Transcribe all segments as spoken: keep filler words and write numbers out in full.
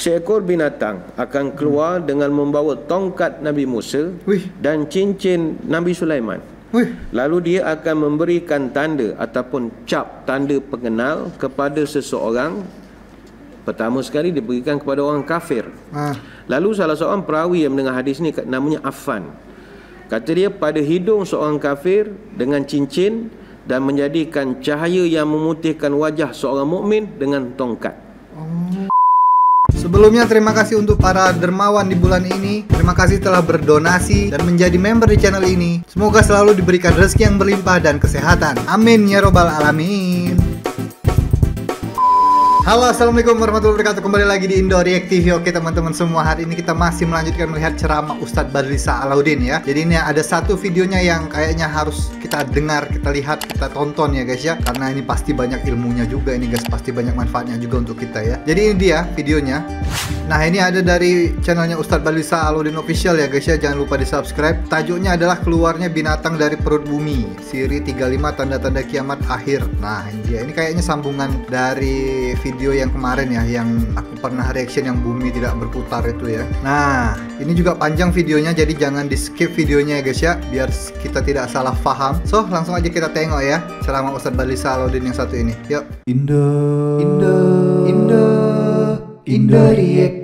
seekor binatang akan keluar hmm. dengan membawa tongkat Nabi Musa Wih. dan cincin Nabi Sulaiman. Wih. Lalu dia akan memberikan tanda ataupun cap tanda pengenal kepada seseorang. Pertama sekali diberikan kepada orang kafir. Ah. Lalu salah seorang perawi yang mendengar hadis ni namanya Affan. Kata dia, pada hidung seorang kafir dengan cincin dan menjadikan cahaya yang memutihkan wajah seorang mukmin dengan tongkat. Oh. Sebelumnya terima kasih untuk para dermawan di bulan ini. Terima kasih telah berdonasi dan menjadi member di channel ini. Semoga selalu diberikan rezeki yang berlimpah dan kesehatan. Amin ya robbal alamin. Halo, assalamualaikum warahmatullahi wabarakatuh. Kembali lagi di Indo React T V. Oke teman-teman semua, hari ini kita masih melanjutkan melihat ceramah Ustadz Badrisa Alauddin ya. Jadi ini ada satu videonya yang kayaknya harus kita dengar, kita lihat, kita tonton ya guys ya. Karena ini pasti banyak ilmunya juga ini guys, pasti banyak manfaatnya juga untuk kita ya. Jadi ini dia videonya. Nah ini ada dari channelnya Ustadz Badrisa Alauddin Official ya guys ya. Jangan lupa di subscribe. Tajuknya adalah keluarnya binatang dari perut bumi, siri tiga puluh lima tanda-tanda kiamat akhir. Nah ini dia, ini kayaknya sambungan dari video video yang kemarin ya, yang aku pernah reaction yang bumi tidak berputar itu ya. Nah ini juga panjang videonya, jadi jangan di skip videonya ya guys ya, biar kita tidak salah paham. So langsung aja kita tengok ya ceramah Ustadz Badrisa Alauddin yang satu ini. Yuk. Indo Indo Indo Indo React.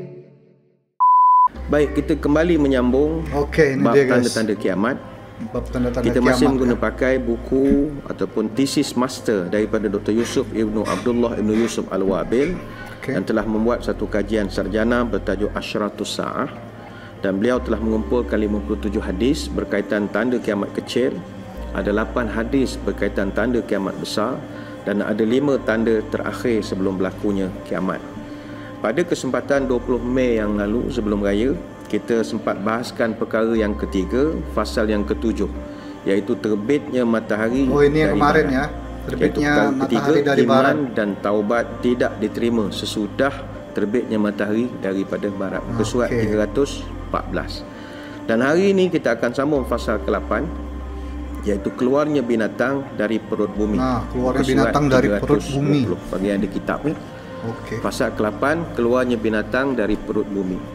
Baik, kita kembali menyambung Oke, ini bab dia guys, tanda-tanda kiamat. Bab tanda-tanda kita masih kiamat, guna ya. pakai buku ataupun tesis master daripada Doktor Yusuf Ibnu Abdullah Ibnu Yusuf Al-Wabil, okay. yang telah membuat satu kajian sarjana bertajuk Asyratus Sa'ah, dan beliau telah mengumpulkan lima puluh tujuh hadis berkaitan tanda kiamat kecil, ada lapan hadis berkaitan tanda kiamat besar, dan ada lima tanda terakhir sebelum berlakunya kiamat. Pada kesempatan dua puluh Mei yang lalu sebelum raya, kita sempat bahaskan perkara yang ketiga, fasal yang ketujuh, iaitu terbitnya matahari. Oh ini yang kemarin barat. ya, terbitnya matahari ketiga, dari barat. Iman dan taubat tidak diterima sesudah terbitnya matahari daripada barat. Muka surat okay. tiga ratus empat belas. Dan hari ini kita akan sambung fasal ke lapan, iaitu keluarnya binatang dari perut bumi. Nah, keluarnya binatang dari perut bumi. Bagi yang ada kitab ni. Okay. Fasal ke lapan, keluarnya binatang dari perut bumi.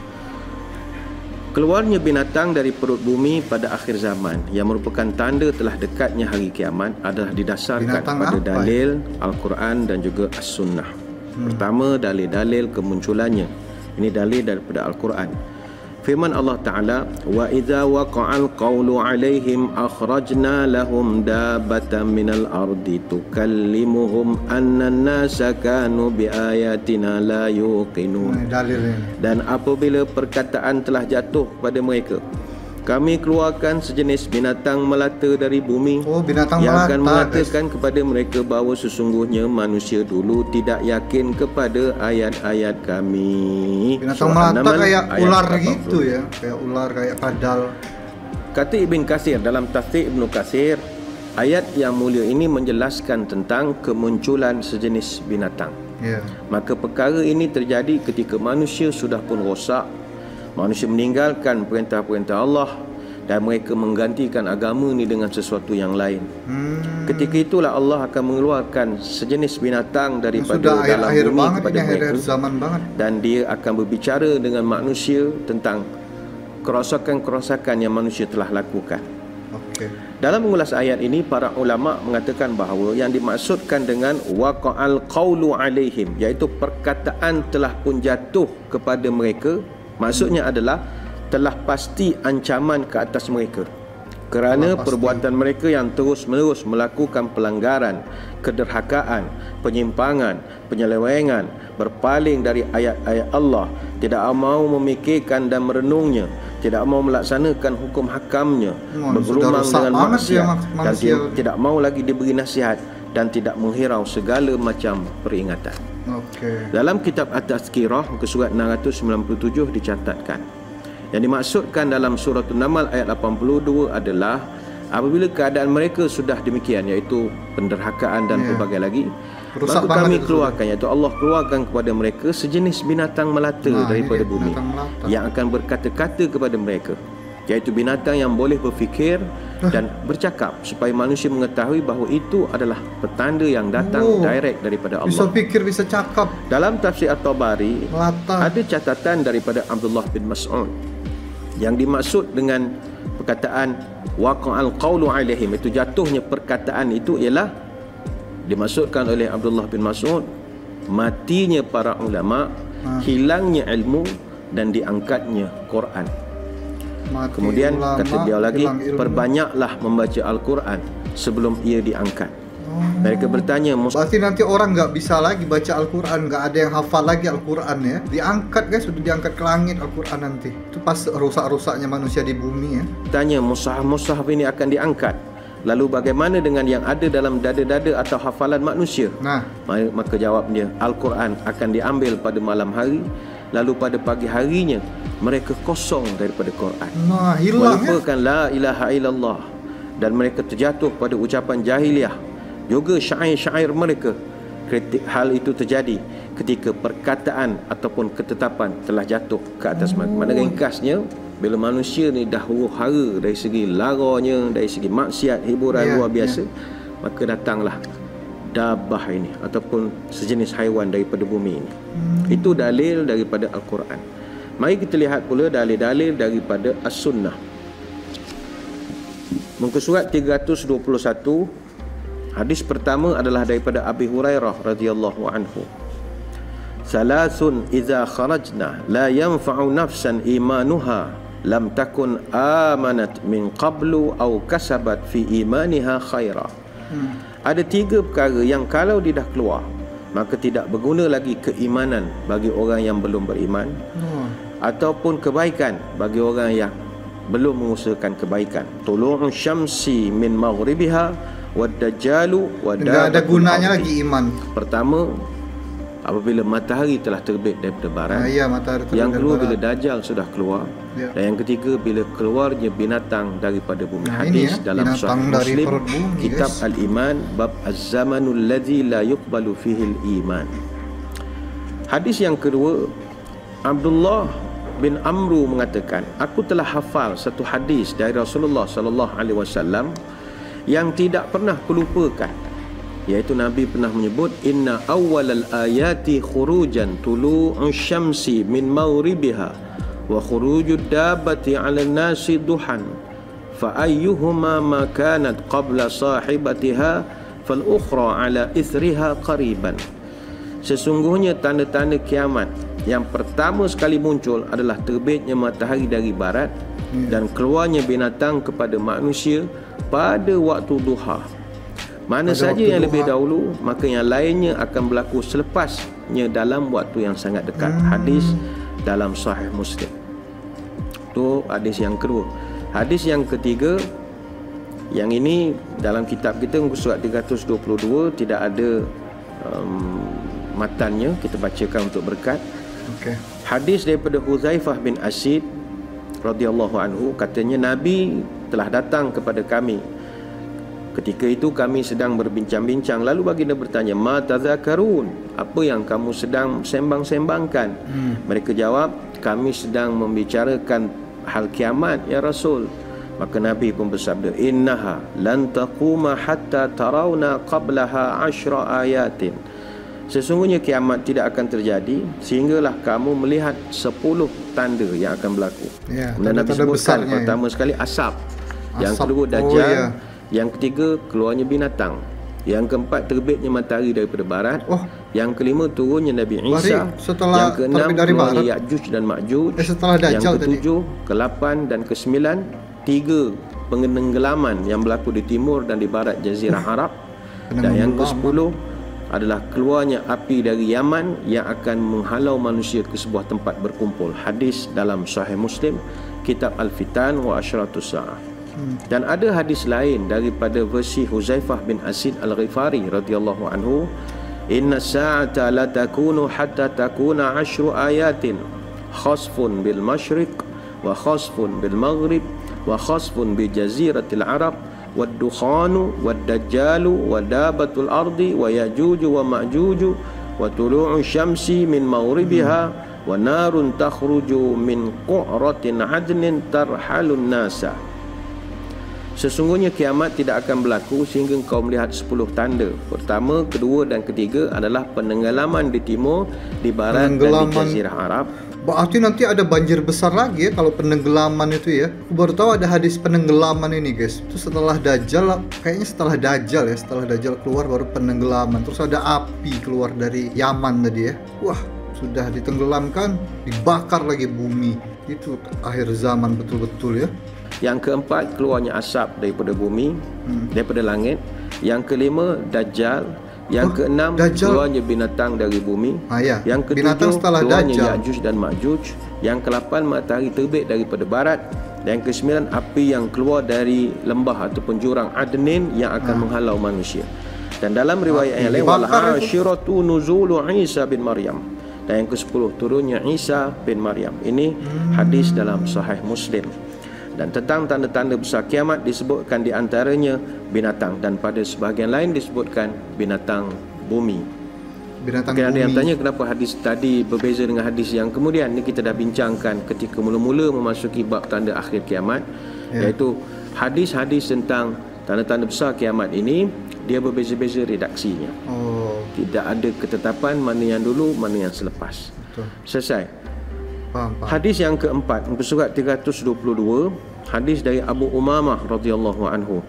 Keluarnya binatang dari perut bumi pada akhir zaman yang merupakan tanda telah dekatnya hari kiamat adalah didasarkan binatang pada dalil Al-Quran dan juga As-Sunnah. Hmm. Pertama, dalil-dalil kemunculannya. Ini dalil daripada Al-Quran. Firman Allah Ta'ala, wa idza waqa'al qawlu 'alaihim akhrajna lahum dabbatan minal ardi tukallimuhum anna an-nasa kanu biayatina la yuqinun. Dan apabila perkataan telah jatuh pada mereka, kami keluarkan sejenis binatang melata dari bumi, oh, binatang yang melata, akan mengatakan guys. kepada mereka bahawa sesungguhnya manusia dulu tidak yakin kepada ayat-ayat kami. Binatang melata kayak ular gitu ya, kayak ular, kayak kadal. Kata Ibn Katsir dalam tafsir Ibnu Katsir, ayat yang mulia ini menjelaskan tentang kemunculan sejenis binatang. Yeah. Maka perkara ini terjadi ketika manusia sudah pun rosak, manusia meninggalkan perintah-perintah Allah dan mereka menggantikan agama ini dengan sesuatu yang lain. Hmm. Ketika itulah Allah akan mengeluarkan sejenis binatang daripada sudah dalam akhir bumi banget, kepada mereka, akhir zaman banget. Dan dia akan berbicara dengan manusia tentang kerosakan-kerosakan yang manusia telah lakukan. Okay. Dalam mengulas ayat ini, para ulama mengatakan bahawa yang dimaksudkan dengan waqa'al qawlu alaihim, iaitu perkataan telah pun jatuh kepada mereka, maksudnya adalah telah pasti ancaman ke atas mereka kerana perbuatan mereka yang terus-menerus melakukan pelanggaran, kederhakaan, penyimpangan, penyelewengan, berpaling dari ayat-ayat Allah, tidak mau memikirkan dan merenungnya, tidak mau melaksanakan hukum hakamnya, oh, bergurau dengan maksiat dan tidak mau lagi diberi nasihat dan tidak menghirau segala macam peringatan. Okay. Dalam kitab At-Tazkirah muka surat enam ratus sembilan puluh tujuh dicatatkan, yang dimaksudkan dalam surah An-Naml ayat lapan puluh dua adalah apabila keadaan mereka sudah demikian, iaitu penderhakaan dan yeah. pelbagai lagi, rusak maka kami keluarkan, iaitu Allah keluarkan kepada mereka sejenis binatang melata nah, daripada bumi melata. yang akan berkata-kata kepada mereka. iaitu binatang yang boleh berfikir dan bercakap, supaya manusia mengetahui bahawa itu adalah petanda yang datang oh, direct daripada Allah. Bisa fikir, bisa cakap. Dalam tafsir At-Tabari ada catatan daripada Abdullah bin Mas'ud yang dimaksud dengan perkataan waqa'al qawlu alaihim, itu jatuhnya perkataan itu ialah dimaksudkan oleh Abdullah bin Mas'ud matinya para ulama, ha. hilangnya ilmu dan diangkatnya Quran. Mati Kemudian ulama, kata dia lagi, perbanyaklah membaca Al-Quran sebelum ia diangkat. Oh. Mereka bertanya, berarti nanti orang nggak bisa lagi baca Al-Quran, nggak ada yang hafal lagi Al-Quran ya. Diangkat guys, sudah diangkat ke langit Al-Quran nanti. Itu pas rusak-rusaknya manusia di bumi ya. Tanya, mushaf-mushaf ini akan diangkat. Lalu bagaimana dengan yang ada dalam dada-dada atau hafalan manusia? Nah, maka jawabnya, Al-Quran akan diambil pada malam hari, lalu pada pagi harinya mereka kosong daripada Quran. Nah, hilang melupakan ya? La ilaha illallah, dan mereka terjatuh pada ucapan jahiliah, juga syair-syair mereka. Kritik hal itu terjadi ketika perkataan ataupun ketetapan telah jatuh ke atas oh. Mana ringkasnya, bila manusia ni dah huru-hara dari segi laranya, dari segi maksiat, hiburan yeah, luar biasa, yeah. maka datanglah dabah ini ataupun sejenis haiwan daripada bumi ini. Hmm. Itu dalil daripada Al-Quran. Mari kita lihat pula dalil-dalil daripada As-Sunnah. Muka surat tiga ratus dua puluh satu, hadis pertama adalah daripada Abi Hurairah radhiyallahu anhu. Salasun idza kharajna la yanfa'u nafsan imanuha lam takun amanat min qablu aw kasabat fi imaniha khaira. Hmm. Ada tiga perkara yang kalau dia dah keluar, maka tidak berguna lagi keimanan bagi orang yang belum beriman, hmm. ataupun kebaikan bagi orang yang belum mengusahakan kebaikan. Tulu'u syamsi min maghribiha wad dajjalu wad enggak ada gunanya lagi iman. Pertama, apabila matahari telah terbit daripada barat. Ah, ya, matahari terbit. Yang kedua, bila Dajjal sudah keluar. Ya. Dan yang ketiga, bila keluarnya binatang daripada bumi. Nah, hadis ya, dalam Sahih Muslim, bumi, Kitab yes. Al-Iman, bab Az-Zamanul ladzi la yuqbalu fihi al-iman. Hadis yang kedua, Abdullah bin Amru mengatakan, aku telah hafal satu hadis dari Rasulullah sallallahu alaihi wasallam yang tidak pernah kulupakan, iaitu Nabi pernah menyebut, inna awwalal ayati khurujan tulu'u syamsi min maghribiha wa khurujud dabbati 'ala nasi duhan fa ayyuhuma ma kanat qabla sahibatiha fal ukhra 'ala ithriha qariban. Sesungguhnya tanda-tanda kiamat yang pertama sekali muncul adalah terbitnya matahari dari barat hmm. dan keluarnya binatang kepada manusia pada waktu duha. Mana pada saja yang duha. lebih dahulu, maka yang lainnya akan berlaku selepasnya dalam waktu yang sangat dekat. Hmm. Hadis dalam Sahih Muslim. Itu hadis yang kedua. Hadis yang ketiga, yang ini dalam kitab kita muka surat tiga ratus dua puluh dua, tidak ada um, matannya, kita bacakan untuk berkat. Okay. Hadis daripada Huzaifah bin Asid radhiyallahu anhu, katanya Nabi telah datang kepada kami. Ketika itu kami sedang berbincang-bincang, lalu baginda bertanya, ma tazakarun, apa yang kamu sedang sembang-sembangkan? Hmm. Mereka jawab, kami sedang membicarakan hal kiamat ya Rasul. Maka Nabi pun bersabda, innaha lan taquma hatta tarawna qablaha ashra ayatin. Sesungguhnya kiamat tidak akan terjadi sehinggalah kamu melihat sepuluh tanda yang akan berlaku. Ya, dan Nabi sebutkan pertama ya. sekali asap, asap, yang kedua Dajjal, oh, ya. yang ketiga keluarnya binatang, yang keempat terbitnya matahari daripada barat, oh. yang kelima turunnya Nabi Isa, yang keenam keluarnya Ya'juj dan Ma'juj, eh, yang ketujuh, kelapan dan kesembilan tiga pengenenggelaman yang berlaku di timur dan di barat Jazirah Arab, dan yang kesepuluh adalah keluarnya api dari Yaman yang akan menghalau manusia ke sebuah tempat berkumpul. Hadis dalam Sahih Muslim, Kitab Al-Fitan wa Asyratus Sa'ah. Hmm. Dan ada hadis lain daripada versi Huzaifah bin Asid Al-Ghifari radhiyallahu anhu, inna sa'ata la takunu hatta takuna ashru ayatin khasfun bil masyriq wa khasfun bil maghrib wa khasfun bi jaziratil Arab wad-dukhanu wad-dajjalu wa dabatul ardi wa yajuju wa ma'juju wa tulu'u syamsi min maghribiha wa narun takhruju min qu'ratin 'adnin tarhalun nasa. Sesungguhnya kiamat tidak akan berlaku sehingga engkau melihat sepuluh tanda. Pertama, kedua dan ketiga adalah penenggelaman di timur, di barat dan di Jazirah Arab. Berarti nanti ada banjir besar lagi ya kalau penenggelaman itu ya. Aku baru tahu ada hadis penenggelaman ini guys. Itu setelah Dajjal, kayaknya setelah Dajjal ya, setelah Dajjal keluar baru penenggelaman. Terus ada api keluar dari Yaman tadi ya. Wah, sudah ditenggelamkan, dibakar lagi bumi. Itu akhir zaman betul-betul ya. Yang keempat, keluarnya asap daripada bumi, hmm. daripada langit. Yang kelima, Dajjal. Yang oh, keenam, Dajjal. Keluarnya binatang dari bumi. Ah, ya. Yang ketujuh, keluarnya Ya'juj dan Ma'juj. Yang kelapan, matahari terbit daripada barat. Dan yang kesembilan, api yang keluar dari lembah ataupun jurang Adnin yang akan ah. menghalau manusia. Dan dalam riwayat yang lain, wal ashiratu nuzulu Isa bin Maryam. Dan yang kesepuluh, turunnya Isa bin Maryam. Ini hmm. hadis dalam Sahih Muslim. Dan tentang tanda-tanda besar kiamat disebutkan di antaranya binatang, dan pada sebahagian lain disebutkan binatang bumi. Binatang Mungkin bumi. ada yang tanya kenapa hadis tadi berbeza dengan hadis yang kemudian. Ini kita dah bincangkan ketika mula-mula memasuki bab tanda akhir kiamat, ya. Iaitu hadis-hadis tentang tanda-tanda besar kiamat ini dia berbeza-beza redaksinya. Oh. Tidak ada ketetapan mana yang dulu, mana yang selepas. Betul. Selesai. Paham, paham. Hadis yang keempat, muka surat tiga ratus dua puluh dua, hadis dari Abu Umamah radhiyallahu anhu.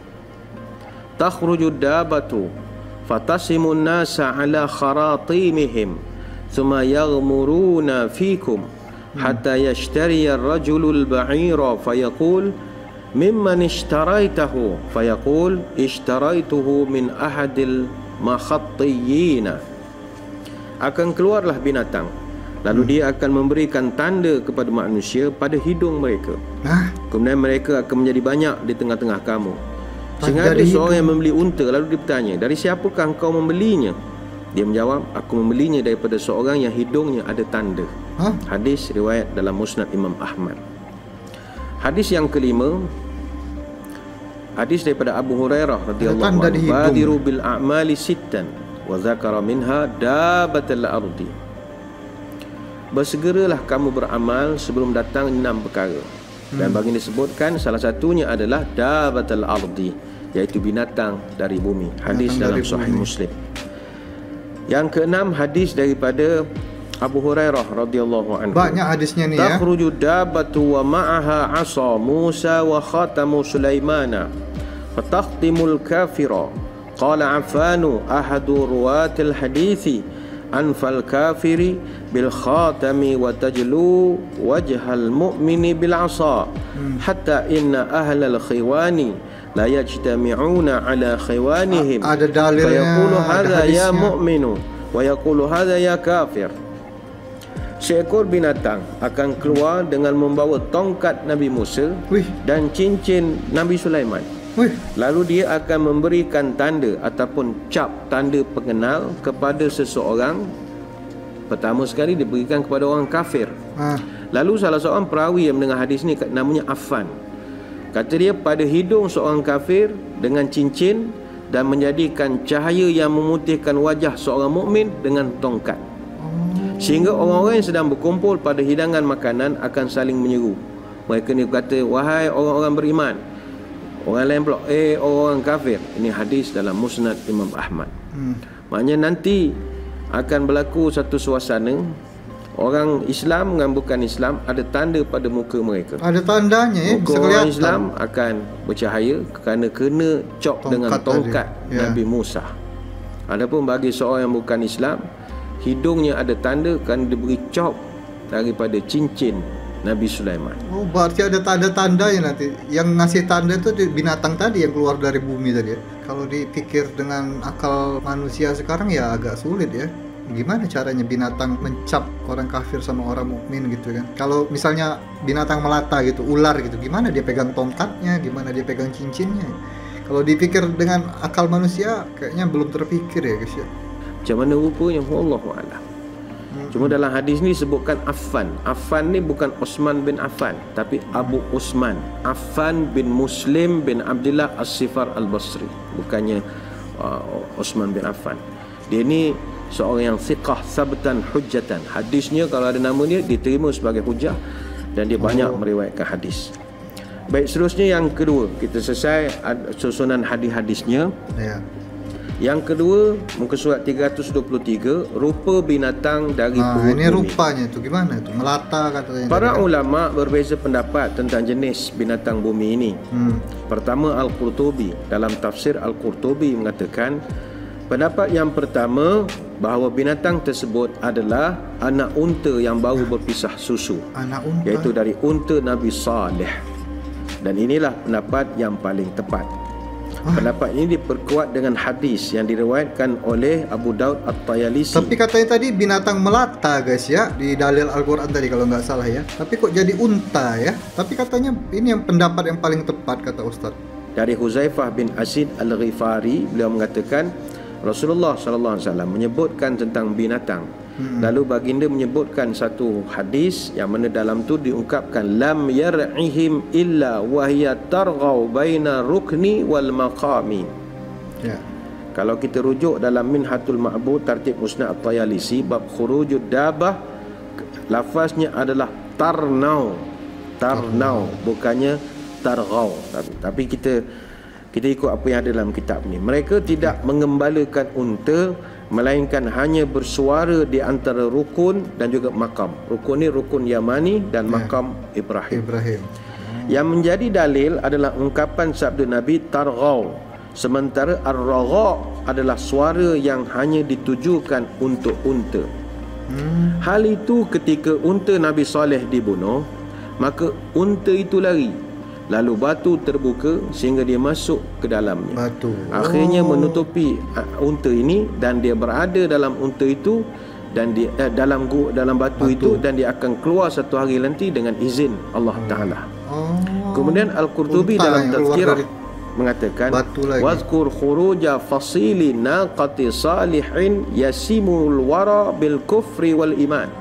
Takhruju dabatu fatasimun nasa ala kharatimihim thumma yaghmuruna fikum hatta yashtari ar-rajulu al-ba'ira fayaqul mimman ishtaraitahu fayaqul ishtaraituhu min ahadil makhattiyina. Akan keluarlah binatang, lalu hmm. dia akan memberikan tanda kepada manusia pada hidung mereka. Hah? Kemudian mereka akan menjadi banyak di tengah-tengah kamu. Sehingga ada seorang yang membeli unta, lalu dia bertanya, dari siapakah engkau membelinya? Dia menjawab, aku membelinya daripada seorang yang hidungnya ada tanda. Hah? Hadis riwayat dalam Musnad Imam Ahmad. Hadis yang kelima, hadis daripada Abu Hurairah radhiyallahu anhu, badiru bil a'mali sittan wa dzakara minha dabatal ardi. Bersegeralah kamu beramal sebelum datang enam perkara. Dan bagi disebutkan salah satunya adalah dabatal ardi, iaitu binatang dari bumi. Hadis binatang dalam Sahih Muslim. Yang keenam, hadis daripada Abu Hurairah radhiyallahu anhu. Banyak hadisnya ni ya. Takhruju dabatu wa ma'aha 'asa Musa wa khatamu Sulaimana fatakhtimul kafira. Qala Affanu ahadu ruwatil hadithi anfal kafiri bil khatami wa tajlu wajhal mu'mini bil 'asa hatta inna ahlal khiwani la yajtami'una ala khiwanihim ada dalilnya, fayaqulu hadha ya mu'minu wa yaqulu hadha ya kafir. Seekor binatang akan keluar dengan membawa tongkat Nabi Musa Wih. dan cincin Nabi Sulaiman. Wih. Lalu dia akan memberikan tanda ataupun cap tanda pengenal kepada seseorang. Pertama sekali diberikan kepada orang kafir. ha. Lalu salah seorang perawi yang mendengar hadis ni, namanya Affan, kata dia pada hidung seorang kafir dengan cincin dan menjadikan cahaya yang memutihkan wajah seorang mukmin dengan tongkat, sehingga orang-orang yang sedang berkumpul pada hidangan makanan akan saling menyeru. Mereka ni berkata, wahai orang-orang beriman. Orang lain pula, eh orang kafir. Ini hadis dalam Musnad Imam Ahmad. hmm. Maknanya nanti akan berlaku satu suasana orang Islam dengan bukan Islam ada tanda pada muka mereka. Ada tandanya ya, muka orang Islam akan bercahaya kerana kena cop tongkat dengan tongkat ya. Nabi Musa. Adapun bagi seorang yang bukan Islam, hidungnya ada tanda kerana diberi cop daripada cincin Nabi Sulaiman. Oh, berarti ada tanda-tandanya nanti. Yang ngasih tanda itu binatang tadi yang keluar dari bumi tadi ya. Kalau dipikir dengan akal manusia sekarang ya agak sulit ya. Gimana caranya binatang mencap orang kafir sama orang mukmin gitu kan? Kalau misalnya binatang melata gitu, ular gitu, gimana dia pegang tongkatnya, gimana dia pegang cincinnya? Kalau dipikir dengan akal manusia kayaknya belum terpikir ya guys ya. Macam mana rupanya, wallahu a'lam. Cuma dalam hadis ni sebutkan Affan. Affan ni bukan Utsman bin Affan, tapi Abu Utsman. Affan bin Muslim bin Abdullah As-Sifar Al-Basri. Bukannya uh, Utsman bin Affan. Dia ni seorang yang thiqah sabtan hujjatan. Hadisnya kalau ada nama dia diterima sebagai hujah dan dia banyak meriwayatkan hadis. Baik, seterusnya yang kedua, kita selesai susunan hadis-hadisnya. Ya. Yang kedua, muka surat tiga ratus dua puluh tiga, rupa binatang dari nah, perut ini bumi. Rupanya itu gimana itu? Melata katanya. Para ulama berbeza pendapat tentang jenis binatang bumi ini. Hmm. Pertama, Al-Qurtubi dalam tafsir Al-Qurtubi mengatakan pendapat yang pertama bahawa binatang tersebut adalah anak unta yang baru berpisah susu. Anak unta. Iaitu dari unta Nabi Saleh. Dan inilah pendapat yang paling tepat. Pendapat ini diperkuat dengan hadis yang diriwayatkan oleh Abu Daud At-Tayalisi. Tapi katanya tadi binatang melata guys ya, di dalil Al-Quran tadi kalau nggak salah ya. Tapi kok jadi unta ya? Tapi katanya ini yang pendapat yang paling tepat kata Ustaz. Dari Huzaifah bin Asid Al-Ghifari, beliau mengatakan Rasulullah sallallahu alaihi wasallam menyebutkan tentang binatang. Hmm. Lalu baginda menyebutkan satu hadis yang mana dalam tu diungkapkan lam yar'ihim illa wahya targhaw baina rukni wal maqami. Ya. Kalau kita rujuk dalam Minhatul Ma'bud Tartib Musnad At-Tayalisi bab khurujud dabah, lafaznya adalah tarnau. Tarnau, bukannya targhaw. Tapi, tapi kita kita ikut apa yang ada dalam kitab ni. Mereka tidak mengembalakan unta, melainkan hanya bersuara di antara rukun dan juga makam. Rukun ni rukun Yamani dan makam Ibrahim. Ibrahim. Yang menjadi dalil adalah ungkapan sabda Nabi targhaw. Sementara ar-ragha adalah suara yang hanya ditujukan untuk unta. Hmm. Hal itu ketika unta Nabi Saleh dibunuh, maka unta itu lari. Lalu batu terbuka sehingga dia masuk ke dalamnya. Batu. Akhirnya oh. menutupi unta ini dan dia berada dalam unta itu dan di eh, dalam gu, dalam batu, batu itu dan dia akan keluar satu hari nanti dengan izin Allah oh. Taala. Oh. Kemudian Al-Qurtubi dalam tafsirah dari... mengatakan wazkur khuruja fasili naqati salihin yasimul wara bil kufri wal iman.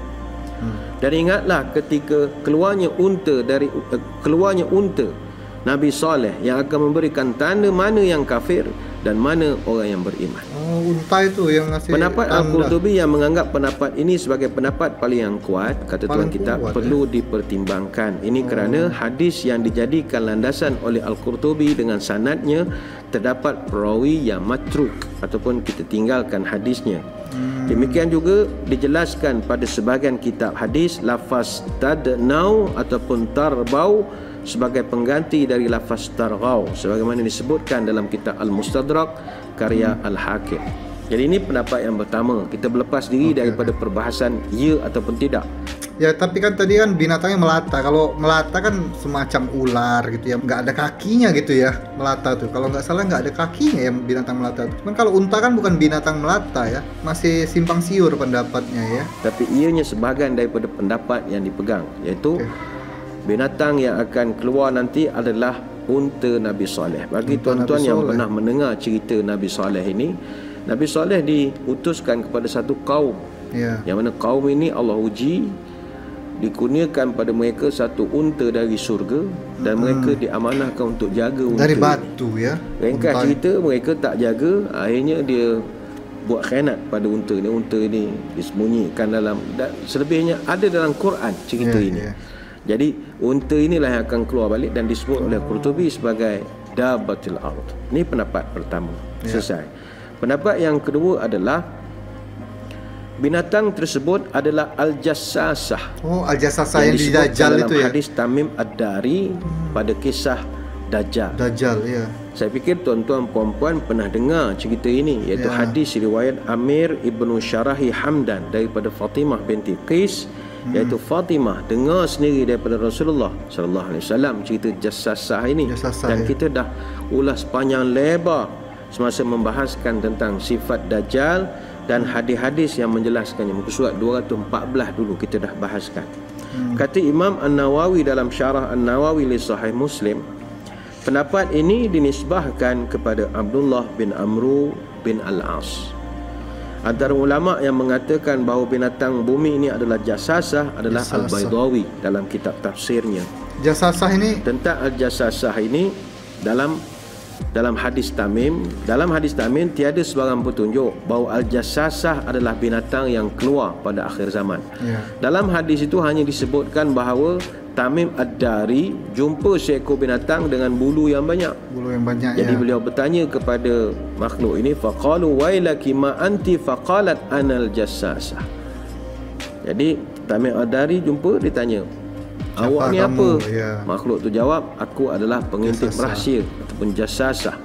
Dan ingatlah ketika keluarnya unta dari keluarnya unta Nabi Saleh yang akan memberikan tanda mana yang kafir dan mana orang yang beriman. Oh, unta itu yang ngasih pendapat Al-Qurtubi yang menganggap pendapat ini sebagai pendapat paling yang kuat, kata tuan kita, perlu ya? dipertimbangkan. Ini oh. kerana hadis yang dijadikan landasan oleh Al-Qurtubi dengan sanadnya terdapat perawi yang matruk ataupun kita tinggalkan hadisnya. Hmm. Demikian juga dijelaskan pada sebahagian kitab hadis lafaz tadnau ataupun tarbau sebagai pengganti dari lafaz targhaw sebagaimana disebutkan dalam kitab Al-Mustadrak karya hmm. Al-Hakim. Jadi ini pendapat yang pertama, kita berlepas diri okay. daripada perbahasan ya ataupun tidak. Ya, tapi kan tadi kan binatangnya melata. Kalau melata kan semacam ular gitu ya, nggak ada kakinya gitu ya melata tuh. Kalau nggak salah nggak ada kakinya ya binatang melata tuh. Cuman kalau unta kan bukan binatang melata ya, masih simpang siur pendapatnya ya. Tapi ianya sebahagian daripada pendapat yang dipegang, yaitu okay. binatang yang akan keluar nanti adalah unta Nabi Saleh. Bagi tuan-tuan yang pernah mendengar cerita Nabi Saleh ini, Nabi Saleh diutuskan kepada satu kaum yeah. yang mana kaum ini Allah uji, dikurniakan pada mereka satu unta dari surga dan hmm. mereka diamanahkan untuk jaga unta dari batu ya. Ringkas cerita, mereka tak jaga, akhirnya dia buat khianat pada unta ni. Unta ni disembunyikan dalam, selebihnya ada dalam Quran cerita yeah, ini yeah. Jadi unta inilah yang akan keluar balik dan disebut oleh Qurtubi sebagai dabatul ard. Ini pendapat pertama. Yeah. Selesai. Pendapat yang kedua adalah binatang tersebut adalah al-jassasah. Oh, al-jassasah yang, yang di Dajjal itu ya. Hadis Tamim Ad-Dari hmm. pada kisah Dajjal. Dajjal ya. Saya fikir tuan-tuan puan-puan pernah dengar cerita ini, iaitu ya. hadis riwayat Amir Ibnu Syarahi Hamdan daripada Fatimah binti Qais, hmm. iaitu Fatimah dengar sendiri daripada Rasulullah sallallahu alaihi wasallam cerita jassasah ini. Jassasah, dan ya. kita dah ulas panjang lebar semasa membahaskan tentang sifat Dajjal dan hadis-hadis yang menjelaskannya. Muka surat dua ratus empat belas dulu kita dah bahaskan. Hmm. Kata Imam An-Nawawi dalam Syarah An-Nawawi li Sahih Muslim, pendapat ini dinisbahkan kepada Abdullah bin Amru bin Al-As. Antara ulama yang mengatakan bahawa binatang bumi ini adalah jassasah adalah Jassasah. Al-Baydawi dalam kitab tafsirnya. Jassasah ini tentang al-jassasah ini dalam dalam hadis Tamim, dalam hadis Tamim tiada sebarang petunjuk bahawa al-jassasah adalah binatang yang keluar pada akhir zaman. Ya. Dalam hadis itu hanya disebutkan bahawa Tamim Ad-Dari jumpa seekor binatang dengan bulu yang banyak. Bulu yang banyak. Jadi ya. beliau bertanya kepada makhluk ini, faqalu wailaki ma anti faqalat anal jassasah. Jadi Tamim Ad-Dari jumpa, dia tanya, awak ni apa? Ya. Makhluk tu jawab, aku adalah pengintip rahsia ataupun jassasah.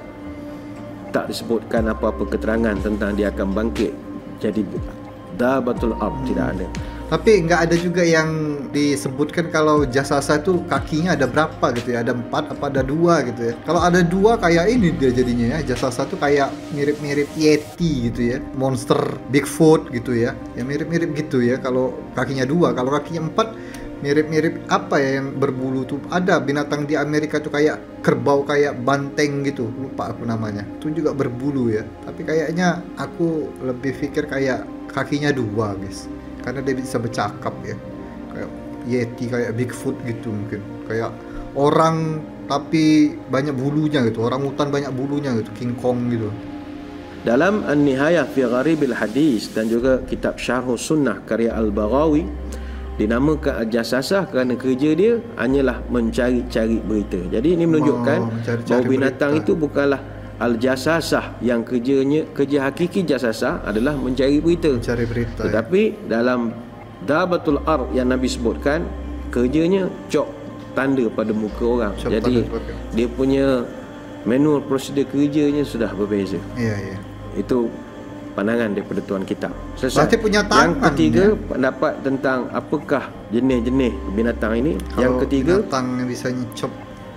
Tak disebutkan apa-apa keterangan tentang dia akan bangkit jadi dabatul ard, hmm. tidak ada. Tapi nggak ada juga yang disebutkan kalau jassasah itu kakinya ada berapa gitu ya, ada empat apa ada dua gitu ya. Kalau ada dua kayak ini dia jadinya ya, jassasah itu kayak mirip-mirip Yeti gitu ya, monster Bigfoot gitu ya, ya mirip-mirip gitu ya. Kalau kakinya dua, kalau kakinya empat mirip-mirip apa ya yang berbulu tuh. Ada binatang di Amerika tuh kayak kerbau, kayak banteng gitu, lupa aku namanya, itu juga berbulu ya. Tapi kayaknya aku lebih pikir kayak kakinya dua guys, karena dia bisa bercakap ya, kayak Yeti, kayak Bigfoot gitu mungkin, kayak orang tapi banyak bulunya gitu, orang hutan banyak bulunya gitu, King Kong gitu. Dalam An-Nihayah fi Gharibil Hadis dan juga kitab Syarh Sunnah karya Al-Baghawi, dinamakan al-jassasah kerana kerja dia hanyalah mencari-cari berita. Jadi ini menunjukkan oh, bahawa binatang berita itu bukanlah al-jassasah yang kerjanya, kerja hakiki jassasah adalah mencari berita. Mencari berita. Tetapi ya, dalam dabatul ard yang Nabi sebutkan, kerjanya cok tanda pada muka orang. Cok. Jadi dia punya manual prosedur kerjanya sudah berbeza. Ya, ya. Itu pandangan daripada tuan kitab. Selesai. Berarti punya tangan. Yang ketiga ya? pendapat tentang apakah jenis-jenis binatang ini. Kalau yang ketiga, binatang yang bisa nyecop,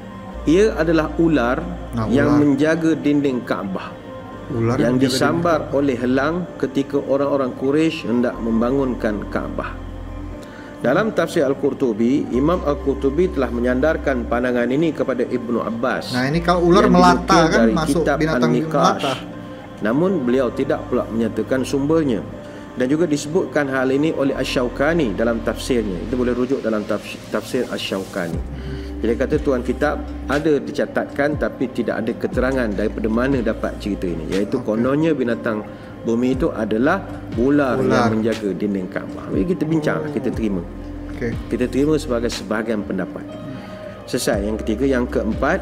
ia adalah ular nah, yang ular. menjaga dinding Kaabah, ular yang, yang disambar dinding. oleh helang ketika orang-orang Quraisy hendak membangunkan Kaabah. Dalam tafsir Al-Qurtubi, Imam Al-Qurtubi telah menyandarkan pandangan ini kepada Ibnu Abbas. Nah, ini kalau ular melata kan masuk binatang melata. Namun beliau tidak pula menyatakan sumbernya. Dan juga disebutkan hal ini oleh Asy-Syaukani dalam tafsirnya. Itu boleh rujuk dalam tafsir, tafsir Asy-Syaukani. Jadi kata tuan kitab, ada dicatatkan tapi tidak ada keterangan daripada mana dapat cerita ini, iaitu okay. kononnya binatang bumi itu adalah ular, ular. yang menjaga dinding Kaabah. Jadi kita bincanglah, kita terima. Okay. Kita terima sebagai sebahagian pendapat. Selesai. Yang ketiga. Yang keempat,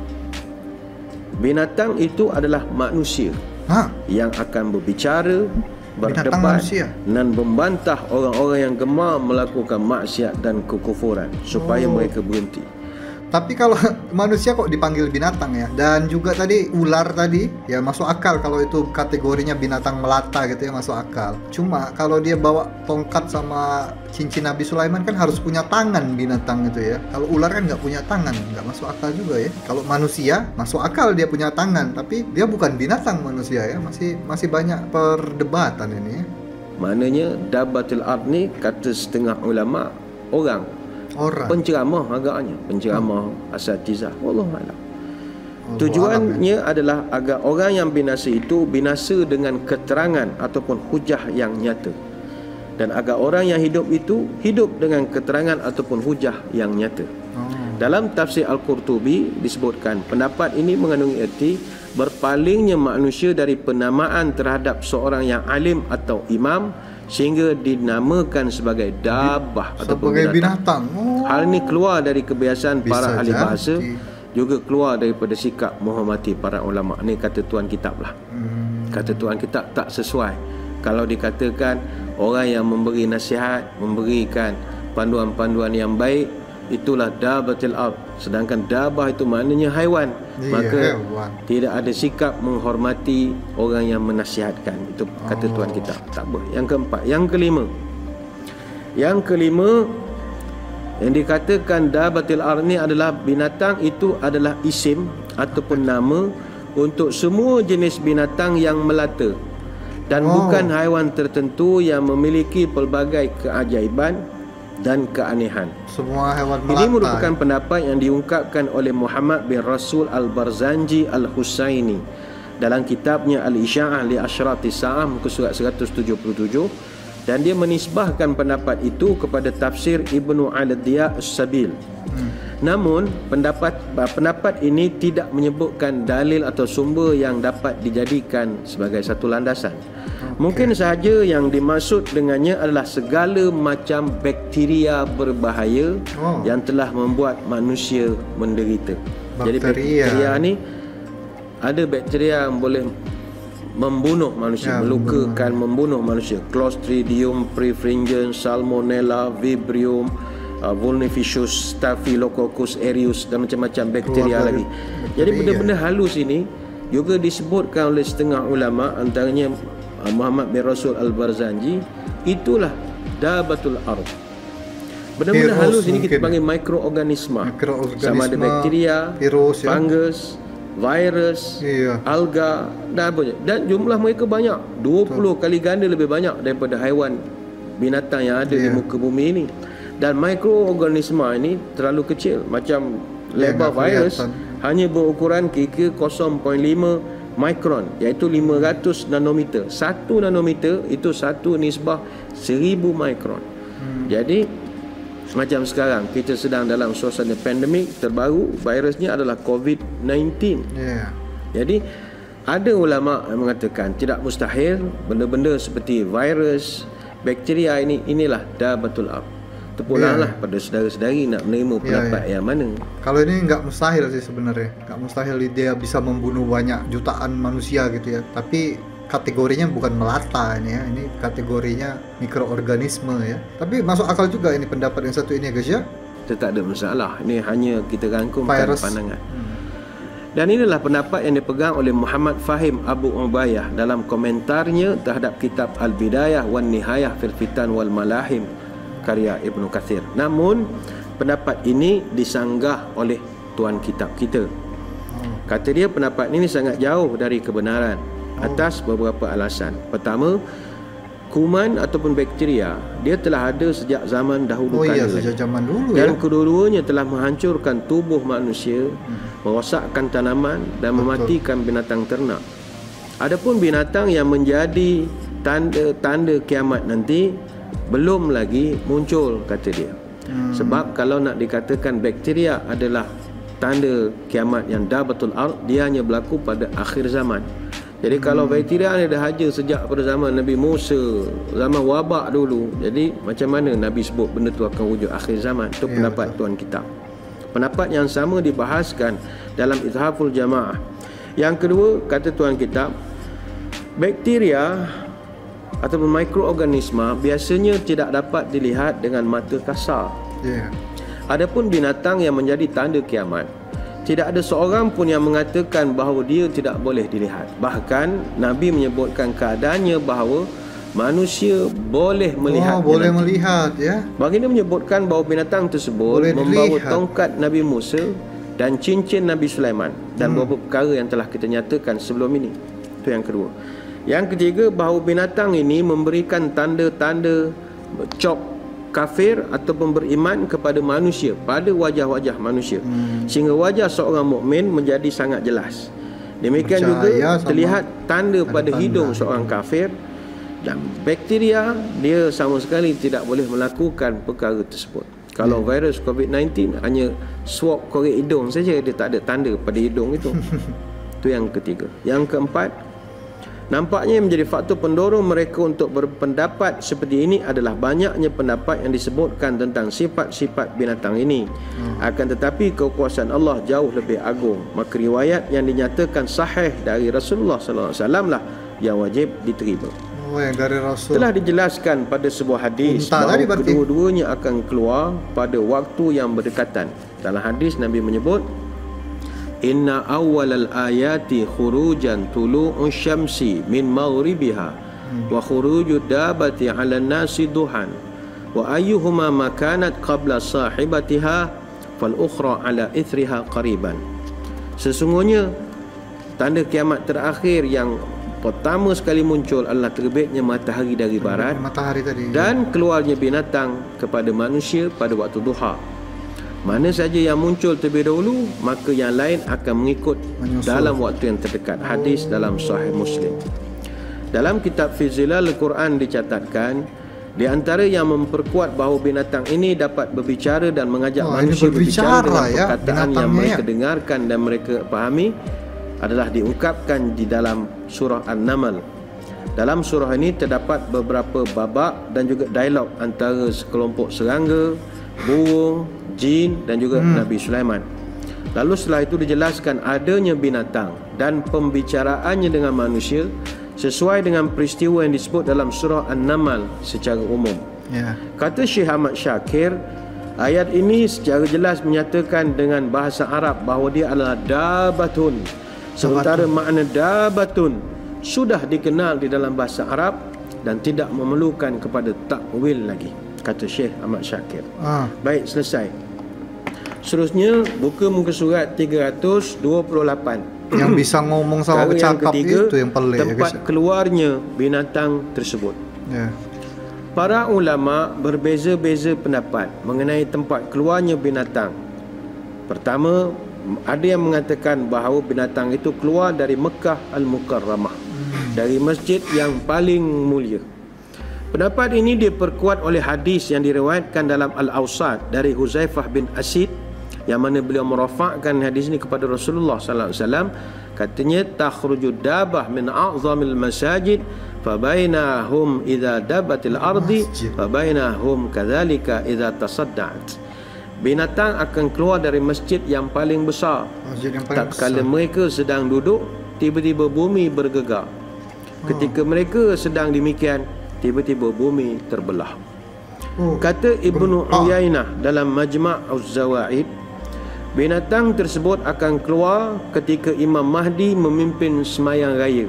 binatang itu adalah manusia ha? yang akan berbicara, berdebat dan membantah orang-orang yang gemar melakukan maksiat dan kekufuran supaya oh. mereka berhenti. Tapi kalau manusia kok dipanggil binatang ya? Dan juga tadi ular tadi ya masuk akal kalau itu kategorinya binatang melata gitu ya, masuk akal. Cuma kalau dia bawa tongkat sama cincin Nabi Sulaiman kan harus punya tangan binatang itu ya. Kalau ular kan nggak punya tangan, nggak masuk akal juga ya. Kalau manusia masuk akal dia punya tangan, tapi dia bukan binatang manusia ya. Masih masih banyak perdebatan ini ya. Maknanya dabatul ard ni kata setengah ulama orang. Orang. Penceramah agaknya, penceramah hmm. asatizah, wallahu a'lam. Oh, tujuannya alam, ya? adalah agar orang yang binasa itu binasa dengan keterangan ataupun hujah yang nyata, dan agar orang yang hidup itu hidup dengan keterangan ataupun hujah yang nyata. Oh. Dalam tafsir Al-Qurtubi disebutkan pendapat ini mengandungi erti berpalingnya manusia dari penamaan terhadap seorang yang alim atau imam sehingga dinamakan sebagai dabah ataupun binatang. binatang. Oh. Hal ini keluar dari kebiasaan Bisa para ahli bahasa, juga keluar daripada sikap menghormati para ulama. Ini kata tuan kitab lah. Hmm. Kata tuan kitab tak sesuai kalau dikatakan orang yang memberi nasihat, memberikan panduan-panduan yang baik, itulah dabatil ard. Sedangkan dabah itu maknanya haiwan. Iya, maka hewan. tidak ada sikap menghormati orang yang menasihatkan. Itu kata oh. tuan kita. Tak apa. Yang keempat, yang kelima. Yang kelima yang dikatakan dabatil ard ni adalah binatang itu adalah isim ataupun nama untuk semua jenis binatang yang melata dan oh. bukan haiwan tertentu yang memiliki pelbagai keajaiban dan keanehan. Semua hewan melata. Ini merupakan pendapat yang diungkapkan oleh Muhammad bin Rasul Al-Barzanji Al-Husaini dalam kitabnya Al-Isya'ah li Asyrati Sa'ah muka surat seratus tujuh puluh tujuh, dan dia menisbahkan pendapat itu kepada tafsir Ibnu Al-Diya As-Sabil. Hmm. Namun pendapat pendapat ini tidak menyebutkan dalil atau sumber yang dapat dijadikan sebagai satu landasan. Okay. Mungkin sahaja yang dimaksud dengannya adalah segala macam bakteria berbahaya oh. yang telah membuat manusia menderita. Bakteria. Jadi bakteria ni ada bakteria yang boleh membunuh manusia, ya, melukakan, membunuh manusia. Clostridium perfringens, Salmonella, Vibrio, Uh, Vulnificus, Staphylococcus aureus dan macam-macam bakteria oh, lagi. Bakteria. Jadi benda-benda halus ini juga disebutkan oleh setengah ulama, antaranya uh, Muhammad bin Rasul Al-Barzanji, itulah dabatul ardh. Benda-benda virus halus ini kita panggil mikroorganisma. mikroorganisma sama ada bakteria, virus, ya. fungus, virus, iya. alga dan apa je. Dan jumlah mereka banyak, dua puluh Betul. kali ganda lebih banyak daripada haiwan binatang yang ada iya. di muka bumi ini. Dan mikroorganisma ini terlalu kecil, macam lebar ya, virus hanya berukuran kira-kira kosong perpuluhan lima mikron, iaitu lima ratus nanometer. Satu nanometer itu satu nisbah seribu mikron. hmm. Jadi macam sekarang kita sedang dalam suasana pandemik terbaru, virusnya adalah covid sembilan belas. yeah. Jadi ada ulama yang mengatakan tidak mustahil benda-benda seperti virus, bakteria ini inilah dabatul ardh. Terpulanglah yeah. pada saudara-saudari nak menerima pendapat yeah, yeah. yang mana. Kalau ini enggak mustahil sih sebenarnya. Enggak mustahil dia bisa membunuh banyak jutaan manusia gitu ya. Tapi kategorinya bukan melata ini ya. Ini kategorinya mikroorganisme ya. Tapi masuk akal juga ini pendapat yang satu ini ya guys ya. Itu tak ada masalah. Ini hanya kita rangkumkan Virus. pandangan. Hmm. Dan inilah pendapat yang dipegang oleh Muhammad Fahim Abu Ubayyah dalam komentarnya terhadap kitab Al-Bidayah wan Nihayah fil Fitan wal Malahim karya Ibnu Katsir. Namun pendapat ini disanggah oleh tuan kitab kita. Kata dia pendapat ini sangat jauh dari kebenaran atas beberapa alasan. Pertama, kuman ataupun bakteria dia telah ada sejak zaman dahulu oh, kala. Iya, sejak zaman dulu Dan ya. kedua-duanya telah menghancurkan tubuh manusia, hmm. merosakkan tanaman dan Betul. mematikan binatang ternak. Adapun binatang yang menjadi tanda-tanda kiamat nanti belum lagi muncul, kata dia. hmm. Sebab kalau nak dikatakan bakteria adalah tanda kiamat yang dabatul ardh, dia hanya berlaku pada akhir zaman. Jadi hmm. kalau bakteria ni dah haja sejak pada zaman Nabi Musa, zaman wabak dulu, jadi macam mana Nabi sebut benda tu akan wujud akhir zaman? Itu ya, pendapat betul. tuan kitab. Pendapat yang sama dibahaskan dalam Ithaful Jamaah. Yang kedua, kata tuan kitab, bakteria ataupun mikroorganisma biasanya tidak dapat dilihat dengan mata kasar. Yeah. Adapun binatang yang menjadi tanda kiamat, tidak ada seorang pun yang mengatakan bahawa dia tidak boleh dilihat. Bahkan Nabi menyebutkan keadaannya bahawa manusia boleh melihat. Oh, boleh melihat ya. Baginda menyebutkan bahawa binatang tersebut boleh membawa dilihat. tongkat Nabi Musa dan cincin Nabi Sulaiman dan hmm. beberapa perkara yang telah kita nyatakan sebelum ini. Itu yang kedua. Yang ketiga, bahawa binatang ini memberikan tanda-tanda cop kafir ataupun beriman kepada manusia pada wajah-wajah manusia, hmm. sehingga wajah seorang mukmin menjadi sangat jelas. Demikian Percaya juga terlihat tanda pada tanda. hidung seorang kafir. Dan bakteria dia sama sekali tidak boleh melakukan perkara tersebut. Kalau hmm. virus covid sembilan belas hanya swab korek hidung saja, dia tak ada tanda pada hidung itu. Itu yang ketiga. Yang keempat, nampaknya yang menjadi faktor pendorong mereka untuk berpendapat seperti ini adalah banyaknya pendapat yang disebutkan tentang sifat-sifat binatang ini. hmm. Akan tetapi kekuasaan Allah jauh lebih agung. Maka riwayat yang dinyatakan sahih dari Rasulullah sallallahu alaihi wasallam lah yang wajib diterima. Oh, yang dari Rasul. Telah dijelaskan pada sebuah hadis Unta bahawa kedua-duanya akan keluar pada waktu yang berdekatan. Dalam hadis Nabi menyebut, inna awwalal ayati khurujan tulu'u syamsi min maghribiha hmm. wa khurujud dabati 'ala nasi duhan wa ayyuhuma makanat qabla sahibatiha fal ukhra 'ala ithriha qariban. Sesungguhnya tanda kiamat terakhir yang pertama sekali muncul adalah terbitnya matahari dari barat matahari tadi, dan keluarnya binatang kepada manusia pada waktu duha. Mana saja yang muncul terlebih dahulu, maka yang lain akan mengikut Menyusul. dalam waktu yang terdekat. Hadis dalam Sahih Muslim. Dalam kitab Fi Zilal Al-Quran dicatatkan, Di antara yang memperkuat bahawa binatang ini dapat berbicara dan mengajak oh, manusia berbicara dengan ya, perkataan yang mereka ya. dengarkan dan mereka pahami adalah diungkapkan di dalam surah An-Naml. Dalam surah ini terdapat beberapa babak dan juga dialog antara sekelompok serangga, burung, jin dan juga hmm. Nabi Sulaiman. Lalu setelah itu dijelaskan adanya binatang dan pembicaraannya dengan manusia sesuai dengan peristiwa yang disebut dalam surah An-Naml secara umum. Yeah. Kata Syekh Ahmad Syakir, ayat ini secara jelas menyatakan dengan bahasa Arab bahawa dia adalah dabatun. Sementara makna dabatun sudah dikenal di dalam bahasa Arab dan tidak memerlukan kepada takwil lagi, kata Syekh Ahmad Syakir. Ah. Baik, selesai. Seterusnya buka muka surat tiga ratus dua puluh lapan. Yang bisa ngomong sama bercakap itu yang pelik, tempat ya, keluarnya binatang tersebut. Yeah. Para ulama berbeza-beza pendapat mengenai tempat keluarnya binatang. Pertama, ada yang mengatakan bahawa binatang itu keluar dari Mekah Al-Mukarramah, hmm. dari masjid yang paling mulia. Pendapat ini diperkuat oleh hadis yang diriwayatkan dalam Al-Awsat dari Huzaifah bin Asid, yang mana beliau merafakkan hadis ini kepada Rasulullah sallallahu alaihi wasallam. Katanya, takhruju dabah min a'zamil masajid fa bainahum idza dabatil ardi fa bainahum kadzalika idza tasadda'at. Binatang akan keluar dari masjid yang paling besar. Tak kala mereka sedang duduk, tiba-tiba bumi bergegar. Ketika mereka sedang demikian, tiba-tiba bumi terbelah. Kata Ibnu Uyainah dalam Majma' Az-Zawaid, binatang tersebut akan keluar ketika Imam Mahdi memimpin semayang raya.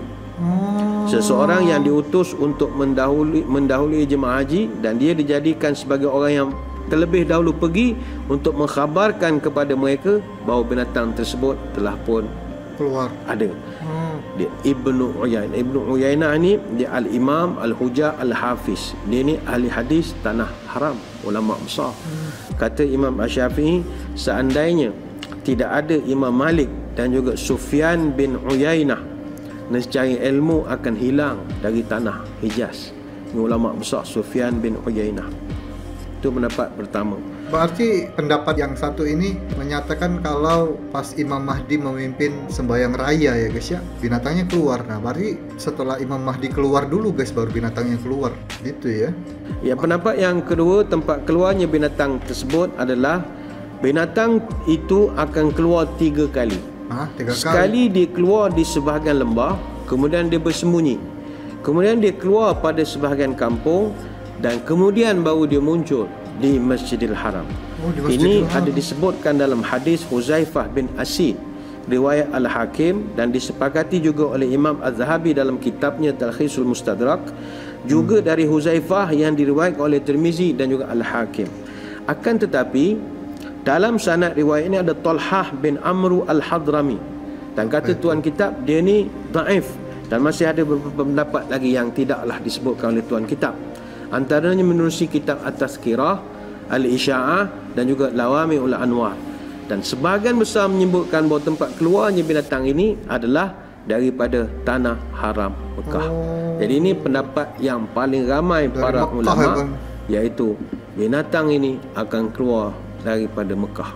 Seseorang yang diutus untuk mendahului, mendahului jemaah haji, dan dia dijadikan sebagai orang yang terlebih dahulu pergi untuk mengkhabarkan kepada mereka bahawa binatang tersebut telah pun keluar. Ada. Hmm. Dia Ibnu Uyainah. Ibnu Uyainah ni dia Al-Imam Al-Hujah Al-Hafiz. Dia ni ahli hadis tanah haram, ulama besar. Hmm. Kata Imam Asy-Syafi'i, seandainya tidak ada Imam Malik dan juga Sufyan bin Uyainah, nescaya ilmu akan hilang dari tanah Hijaz. Ini ulama besar Sufyan bin Uyainah. Itu pendapat pertama. Berarti pendapat yang satu ini menyatakan kalau pas Imam Mahdi memimpin sembahyang raya ya guys ya, binatangnya keluar. Nah berarti setelah Imam Mahdi keluar dulu guys, baru binatangnya keluar, gitu ya. Ya, pendapat yang kedua, tempat keluarnya binatang tersebut adalah binatang itu akan keluar tiga kali. Ha, tiga Sekali kali dia keluar di sebahagian lembah, kemudian dia bersembunyi, kemudian dia keluar pada sebahagian kampung, dan kemudian baru dia muncul di Masjidil Haram. Oh, di Masjidil Ini Haram. Ada disebutkan dalam hadis Huzaifah bin Asid, riwayat Al-Hakim, dan disepakati juga oleh Imam Az-Zahabi dalam kitabnya Talkhisul Mustadrak, juga hmm. dari Huzaifah yang diriwayatkan oleh Tirmizi dan juga Al-Hakim. Akan tetapi dalam sanad riwayat ini ada Talhah bin Amru Al-Hadrami, dan kata tuan kitab dia ni dhaif, dan masih ada beberapa pendapat lagi yang tidaklah disebutkan oleh tuan kitab. Antaranya menerusi kitab At-Tazkirah, Al-Isya'ah dan juga Lawami'ul Anwar. Dan sebahagian besar menyebutkan bahawa tempat keluarnya binatang ini adalah daripada tanah haram Mekah. Oh. Jadi ini pendapat yang paling ramai dari para Mekah, ulama, ya, iaitu binatang ini akan keluar daripada Mekah.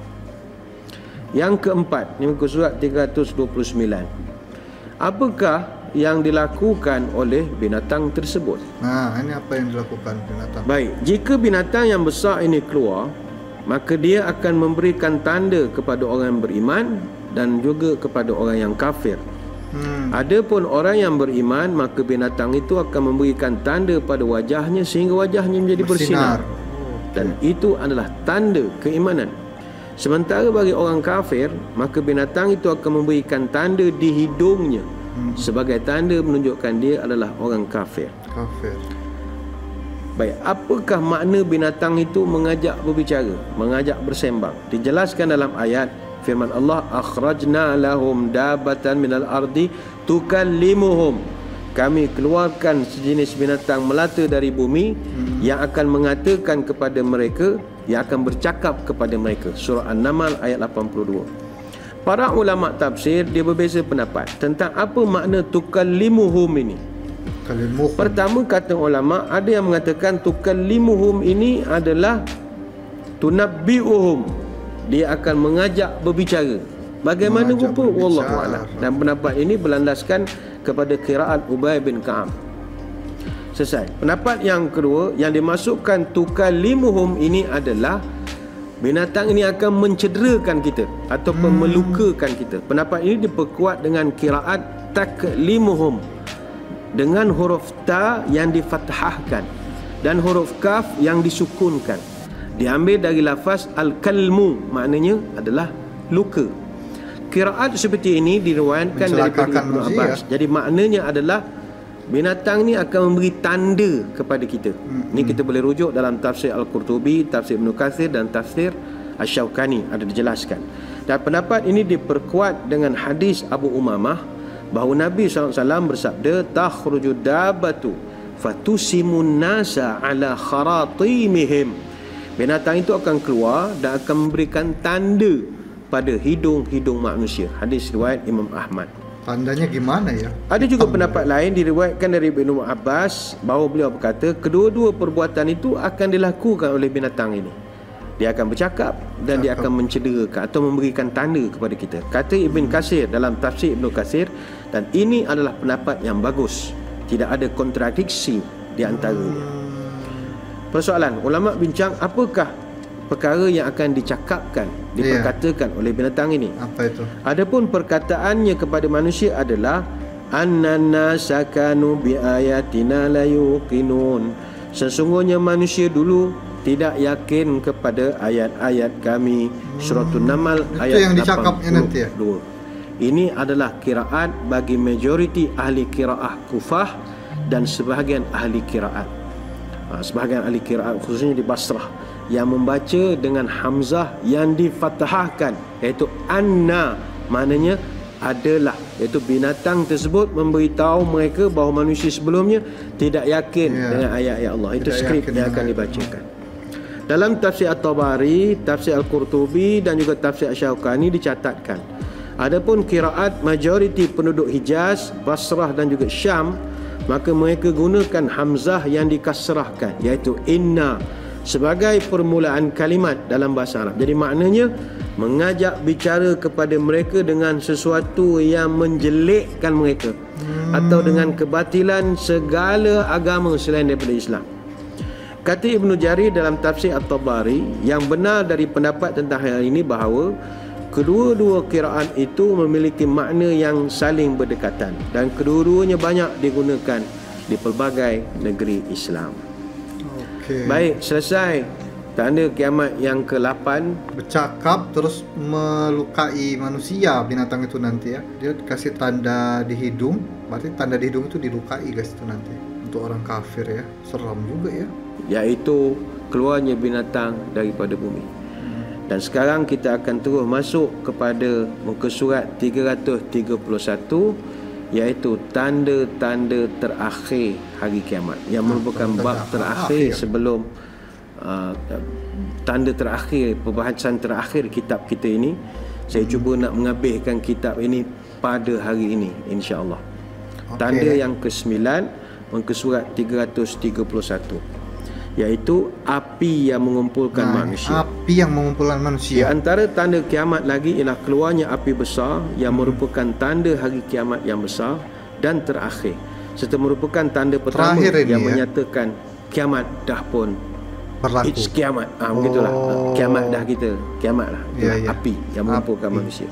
Yang keempat, ini muka surat tiga ratus dua puluh sembilan. Apakah yang dilakukan oleh binatang tersebut? Nah, ini apa yang dilakukan binatang? Baik, jika binatang yang besar ini keluar, maka dia akan memberikan tanda kepada orang yang beriman dan juga kepada orang yang kafir. Hmm. Adapun orang yang beriman, maka binatang itu akan memberikan tanda pada wajahnya sehingga wajahnya menjadi bersinar. bersinar. Oh, okay. Dan itu adalah tanda keimanan. Sementara bagi orang kafir, maka binatang itu akan memberikan tanda di hidungnya sebagai tanda menunjukkan dia adalah orang kafir. Kafir. Baik, apakah makna binatang itu mengajak berbicara, mengajak bersembang? Dijelaskan dalam ayat firman Allah, akhrajna lahum dabatan minal ardi tukallimuhum. Kami keluarkan sejenis binatang melata dari bumi hmm. yang akan mengatakan kepada mereka, yang akan bercakap kepada mereka. Surah An-Naml ayat lapan puluh dua. Para ulama tafsir dia berbeza pendapat tentang apa makna tukallimuhum ini. Tukallimuhum. Pertama kata ulama, ada yang mengatakan tukallimuhum ini adalah tunabbi'uhum, dia akan mengajak berbicara. Bagaimana Mengajak rupa? berbicara. Wallahu a'lam. Dan pendapat ini berlandaskan kepada qiraat Ubay bin Ka'ab. Selesai. Pendapat yang kedua, yang dimasukkan tukallimuhum ini adalah binatang ini akan mencederakan kita ataupun hmm. melukakan kita. Pendapat ini diperkuat dengan qiraat taklimuhum dengan huruf ta yang difathahkan dan huruf kaf yang disukunkan. Diambil dari lafaz al-kalmu, maknanya adalah luka. Qiraat seperti ini diriwayatkan daripada Ibnu Abbas. Jadi maknanya adalah binatang ni akan memberi tanda kepada kita. Hmm. Ini kita boleh rujuk dalam tafsir Al-Qurtubi, tafsir Ibnu Katsir dan tafsir Asy-Syaukani, ada dijelaskan. Dan pendapat ini diperkuat dengan hadis Abu Umamah bahawa Nabi sallallahu alaihi wasallam bersabda, takhruju dabatu fatusimun nasa ala kharatimihim. Binatang itu akan keluar dan akan memberikan tanda pada hidung-hidung manusia. Hadis riwayat Imam Ahmad. Tandanya gimana ya? Ada juga pendapat lain diriwayatkan dari Ibnu Abbas bahawa beliau berkata kedua-dua perbuatan itu akan dilakukan oleh binatang ini. Dia akan bercakap dan Cakap. dia akan mencederakan atau memberikan tanda kepada kita. Kata Ibn Katsir dalam tafsir Ibn Katsir, dan ini adalah pendapat yang bagus. Tidak ada kontradiksi di antaranya. Persoalan, ulama bincang apakah perkara yang akan dicakapkan, diperkatakan yeah. oleh binatang ini. Apa itu? Adapun perkataannya kepada manusia adalah annana sakanu bi ayatina la yuqinun. Sesungguhnya manusia dulu tidak yakin kepada ayat-ayat kami. Suratul Namal hmm, ayat yang dicakapnya nanti ya. Ini adalah qiraat bagi majoriti ahli qiraah Kufah dan sebahagian ahli qiraat ha, sebahagian ahli qiraat khususnya di Basrah yang membaca dengan hamzah yang difathahkan, iaitu anna, maknanya adalah, iaitu binatang tersebut memberitahu mereka bahawa manusia sebelumnya tidak yakin ya. dengan ayat-ayat Allah. Itu tidak skrip yang akan dibacakan. Dalam tafsir At-Tabari, tafsir Al-Qurtubi dan juga tafsir Asy-Syaukani dicatatkan, adapun qiraat majoriti penduduk Hijaz, Basrah dan juga Syam, maka mereka gunakan hamzah yang dikasrahkan, iaitu inna, sebagai permulaan kalimat dalam bahasa Arab. Jadi maknanya mengajak bicara kepada mereka dengan sesuatu yang menjelekkan mereka hmm. atau dengan kebatilan segala agama selain daripada Islam. Kata Ibnu Jarir dalam tafsir At-Tabari, yang benar dari pendapat tentang hal ini bahawa kedua-dua qiraat itu memiliki makna yang saling berdekatan dan kedua-duanya banyak digunakan di pelbagai negeri Islam. Okay. Baik, selesai tanda kiamat yang ke lapan. Bercakap terus melukai manusia binatang itu nanti ya. Dia kasih tanda di hidung, berarti tanda di hidung itu dilukai guys itu nanti. Untuk orang kafir ya, seram juga ya. Yaitu keluarnya binatang daripada bumi. Dan sekarang kita akan terus masuk kepada muka surat tiga ratus tiga puluh satu, iaitu tanda-tanda terakhir hari kiamat, yang merupakan bab terakhir sebelum uh, tanda terakhir, perbahasan terakhir kitab kita ini. Saya hmm. cuba nak menghabiskan kitab ini pada hari ini insya-Allah. Okay. Tanda yang kesembilan muka surat tiga ratus tiga puluh satu, iaitu api yang mengumpulkan nah, manusia. Api yang mengumpulkan manusia. Di antara tanda kiamat lagi ialah keluarnya api besar yang hmm. merupakan tanda hari kiamat yang besar dan terakhir, serta merupakan tanda pertama yang ya? menyatakan kiamat dah pun berlaku. It's kiamat. Ah, oh. begitulah. Kiamat dah kita. Kiamat lah. Ya, ya. Api yang mengumpulkan api. manusia.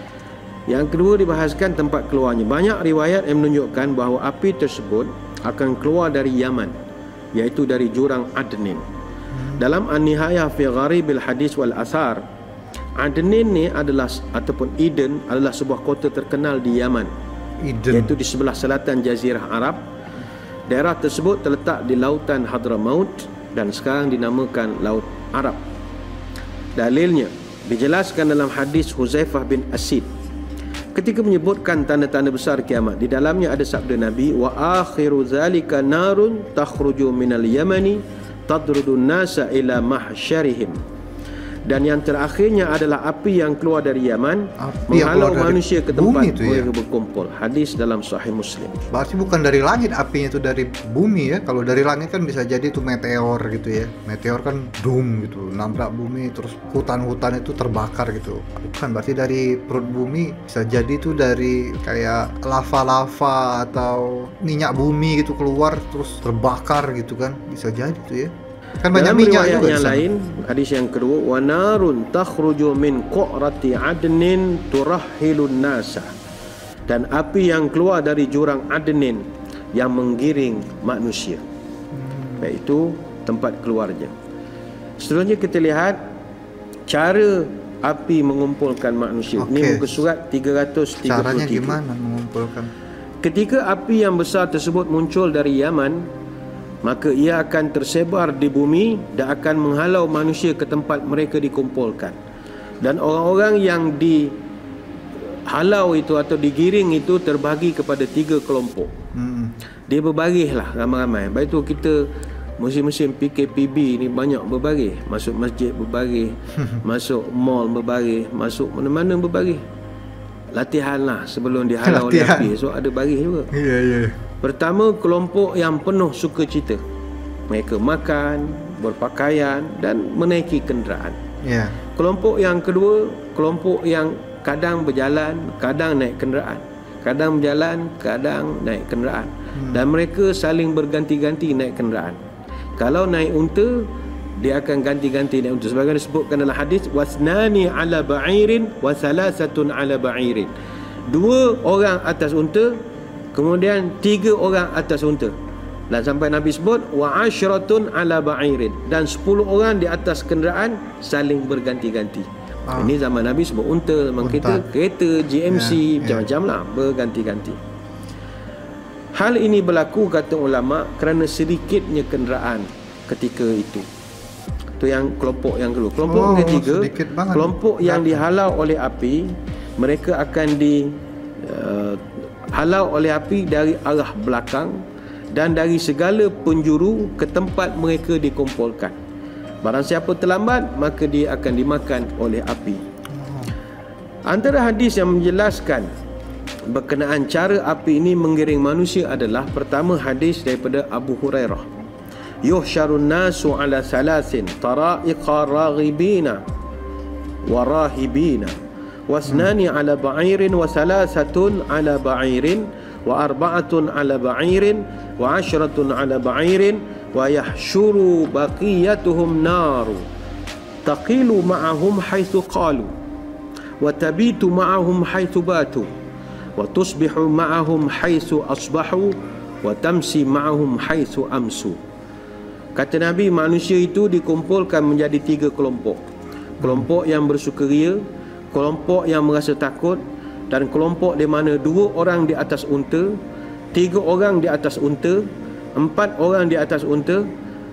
Yang kedua dibahaskan tempat keluarnya. Banyak riwayat yang menunjukkan bahawa api tersebut akan keluar dari Yaman, iaitu dari jurang Adnin. Dalam An-Nihayah fi Gharibil Hadis wal Athar, Adnin ni adalah ataupun Eden adalah sebuah kota terkenal di Yaman, Eden. iaitu di sebelah selatan Jazirah Arab. Daerah tersebut terletak di lautan Hadramaut dan sekarang dinamakan Laut Arab. Dalilnya dijelaskan dalam hadis Huzaifah bin Asid ketika menyebutkan tanda-tanda besar kiamat. Di dalamnya ada sabda Nabi, wa akhiru zalika narun takhruju minal yamani tadrudun nasa ila mahsyarihim. Dan yang terakhirnya adalah api yang keluar dari Yaman, Api yang menghalau keluar dari manusia ke tempat bumi itu ya? mereka berkumpul. Hadis dalam Sahih Muslim. Berarti bukan dari langit apinya, itu dari bumi ya. Kalau dari langit kan bisa jadi itu meteor gitu ya. Meteor kan doom gitu, nabrak bumi terus hutan-hutan itu terbakar gitu. Bukan, berarti dari perut bumi bisa jadi itu dari kayak lava-lava atau minyak bumi gitu keluar terus terbakar gitu kan. Bisa jadi tuh ya. Kan banyak Dalam minyak riwayat juga yang di sana. lain, hadis yang kedua, wa narun takhruju min qa'rati adnin turahhilun nasa. Dan api yang keluar dari jurang Adnin yang menggiring manusia. Hmm. Iaitu tempat keluarnya. Seterusnya kita lihat cara api mengumpulkan manusia. Okey. Ini muka surat tiga ratus tiga puluh tiga. Caranya gimana mengumpulkan? Ketika api yang besar tersebut muncul dari Yaman, maka ia akan tersebar di bumi dan akan menghalau manusia ke tempat mereka dikumpulkan. Dan orang-orang yang dihalau itu atau digiring itu terbagi kepada tiga kelompok. Hmm. Dia berbarislah ramai-ramai. Baik itu kita musim-musim P K P B ni banyak berbaris. Masuk masjid berbaris, masuk mall berbaris, masuk mana-mana berbaris. Latihan lah sebelum dihalau oleh api. So ada baris juga. Ya, yeah, ya. Yeah. Pertama, kelompok yang penuh sukacita. Mereka makan, berpakaian dan menaiki kenderaan. Yeah. Kelompok yang kedua, kelompok yang kadang berjalan, kadang naik kenderaan. Kadang berjalan, kadang naik kenderaan. Hmm. Dan mereka saling berganti-ganti naik kenderaan. Kalau naik unta, dia akan ganti-ganti naik unta. Sebagaimana disebutkan dalam hadis, wasnani ala ba'irin wa salasatun ala ba'irin. Dua orang atas unta, kemudian tiga orang atas unta. Dan sampai Nabi sebut wa ashratun ala ba'irin, dan sepuluh orang di atas kenderaan saling berganti-ganti. Ah. Ini zaman Nabi sebut unta, zaman kita kereta, G M C, yeah, macam-macam yeah. lah berganti-ganti. Hal ini berlaku kata ulama kerana sedikitnya kenderaan ketika itu. Itu yang kelompok yang kedua. Kelompok oh, ketiga, kelompok yang dihalau oleh api, mereka akan di uh, halau oleh api dari arah belakang dan dari segala penjuru ke tempat mereka dikumpulkan. Barang siapa terlambat, maka dia akan dimakan oleh api. Antara hadis yang menjelaskan berkenaan cara api ini menggiring manusia adalah, pertama hadis daripada Abu Hurairah. Yuhsyarun nasu ala salasin tara'iqa raghibina wa rahibina wasnani ala ba'irin wa salasatun ala ba'irin wa arba'atun ala ba'irin wa ashratun ala ba'irin wa yahsyuru baqiyatuhum naru taqilu ma'ahum haitsu qalu wa tabitu ma'ahum haitsu batu wa tusbihu ma'ahum haitsu asbahu wa tamsi ma'ahum haitsu amsu. Kata Nabi, manusia itu dikumpulkan menjadi tiga kelompok. Kelompok yang bersukaria, kelompok yang merasa takut, dan kelompok di mana dua orang di atas unta, tiga orang di atas unta, empat orang di atas unta,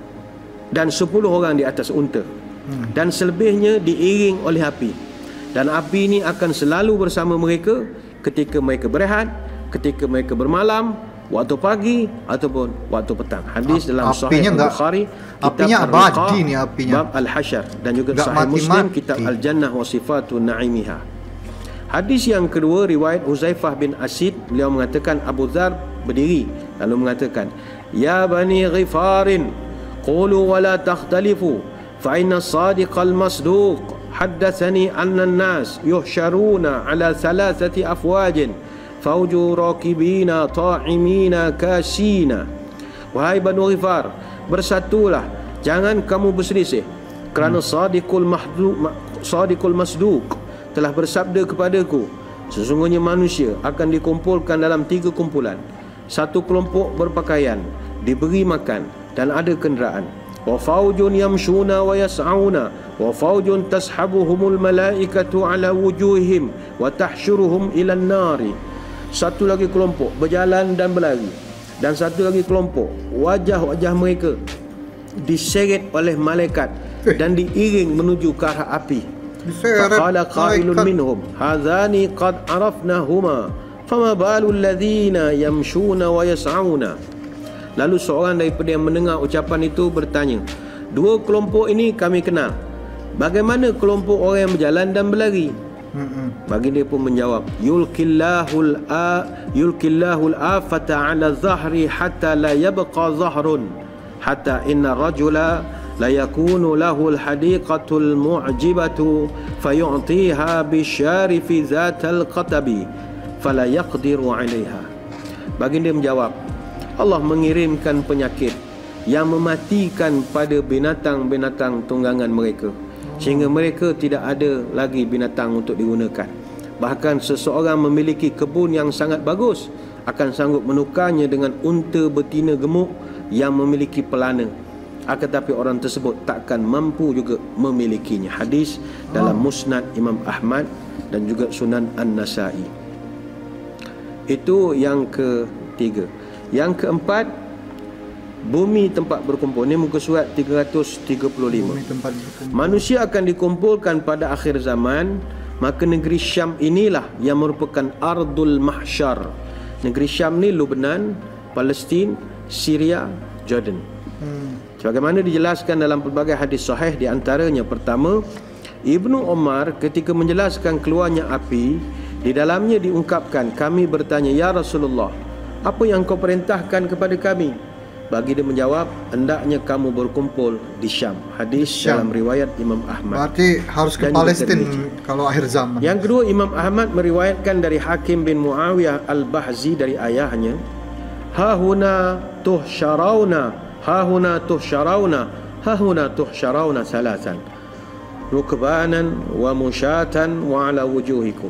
dan sepuluh orang di atas unta. Dan selebihnya diiring oleh api. Dan api ini akan selalu bersama mereka ketika mereka berehat, ketika mereka bermalam, waktu pagi ataupun waktu petang. Hadis A dalam Sahih Bukhari, apinya abadi ni apinya. Bab Al-Hasyr, dan juga gak Sahih Muslim kitab Al-Jannah wa Sifatun Na'imiha. Hadis yang kedua riwayat Huzaifah bin Asid, beliau mengatakan Abu Dzar berdiri lalu mengatakan, ya bani Ghifarin qulu wa la takhtalifu fa inna as-sadiqal masduq haddatsani anna an-nas yuhsyaruna ala thalathati afwajin fauju rakibina ta'imina kasina. Wahai Banu Ghifar, bersatulah, jangan kamu berselisih, kerana sadiqul mahduq sadiqul masduq telah bersabda kepadaku, sesungguhnya manusia akan dikumpulkan dalam tiga kumpulan. Satu kelompok berpakaian, diberi makan dan ada kenderaan. Wa faujun yamshuna wa yas'auna wa faujun tashabuhumul malaikatu ala wujuhihim wa tahsyuruhum ila an-nari. Satu lagi kelompok berjalan dan berlari, dan satu lagi kelompok wajah-wajah mereka diseret oleh malaikat dan diiring menuju ke arah api. Faqala qailun minhum hadzani qad arafnahuma fama balul ladzina yamshuna wa yas'auna. Lalu seorang daripada yang mendengar ucapan itu bertanya, dua kelompok ini kami kenal, bagaimana kelompok orang yang berjalan dan berlari? Baginda pun menjawab, yulkillahul a yulkillahul afata ala zahri hatta la yabqa zahrun hatta inna rajula la yakunu lahu alhadiqatul mu'jibatu fayu'tiha bisyarifi zatal qatabi fala yaqdiru 'alayha. Baginda menjawab, Allah mengirimkan penyakit yang mematikan pada binatang-binatang tunggangan mereka, sehingga mereka tidak ada lagi binatang untuk digunakan. Bahkan seseorang memiliki kebun yang sangat bagus akan sanggup menukarnya dengan unta betina gemuk yang memiliki pelana, akan tetapi orang tersebut takkan mampu juga memilikinya. Hadis dalam Musnad Imam Ahmad dan juga Sunan An-Nasai. Itu yang ketiga. Yang keempat, bumi tempat berkumpul. Ini muka surat tiga ratus tiga puluh lima. Manusia akan dikumpulkan pada akhir zaman, maka negeri Syam inilah yang merupakan Ardul Mahsyar. Negeri Syam ni Lebanon, Palestin, Syria, Jordan. hmm. Sebagaimana dijelaskan dalam pelbagai hadis sahih, di antaranya pertama, Ibnu Umar ketika menjelaskan keluarnya api, di dalamnya diungkapkan, kami bertanya, ya Rasulullah, apa yang kau perintahkan kepada kami? Baginda menjawab, hendaknya kamu berkumpul di Syam. Hadis Syam dalam riwayat Imam Ahmad. Berarti harus ke Palestin kalau akhir zaman. Yang kedua, Imam Ahmad meriwayatkan dari Hakim bin Muawiyah Al-Bahzi dari ayahnya, hahuna tuhsyarauna, hahuna tuhsyarauna, hahuna tuhsyarauna salasan, rukbanan wa musyatan wa ala wujuhikum.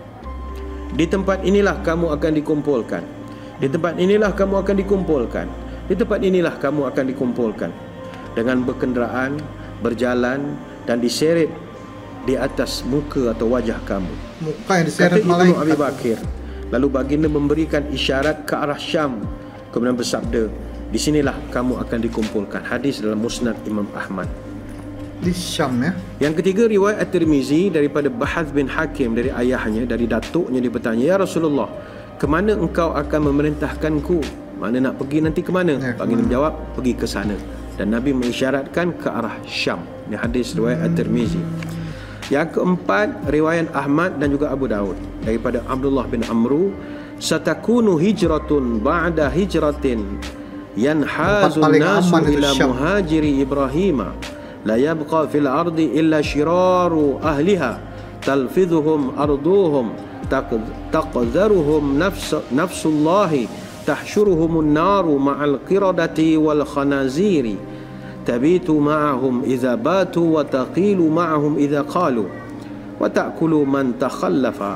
Di tempat inilah kamu akan dikumpulkan. Di tempat inilah kamu akan dikumpulkan. Di tempat inilah kamu akan dikumpulkan dengan berkenderaan, berjalan dan diseret di atas muka atau wajah kamu. Muka yang diseret malaikat. Kata Ibnu Abi Bakir, lalu baginda memberikan isyarat ke arah Syam, kemudian bersabda, di sinilah kamu akan dikumpulkan. Hadis dalam Musnad Imam Ahmad. Di Syam ya. Yang ketiga, riwayat At-Tirmizi daripada Bahath bin Hakim dari ayahnya, dari datuknya, dia bertanya, ya Rasulullah, kemana engkau akan memerintahkanku? Mana nak pergi nanti ke mana? Ya, Baginda menjawab, pergi ke sana. Dan Nabi mengisyaratkan ke arah Syam. Ini hadis riwayat hmm. At-Tirmizi. Yang keempat, riwayat Ahmad dan juga Abu Daud daripada Abdullah bin Amru, satakunu hijratun ba'da hijratin yanhazun nasu ila muhajiri Ibrahima la yabqa fil ardi illa shiraru ahliha talfidhuhum arduhum taqdharuhum nafs nafsullahi tahsyuruhumun naru ma'al qiradati wal khanaziri tabitu ma'ahum idza batu wa taqilu ma'ahum idza qalu wa ta'kulu man takhallafa.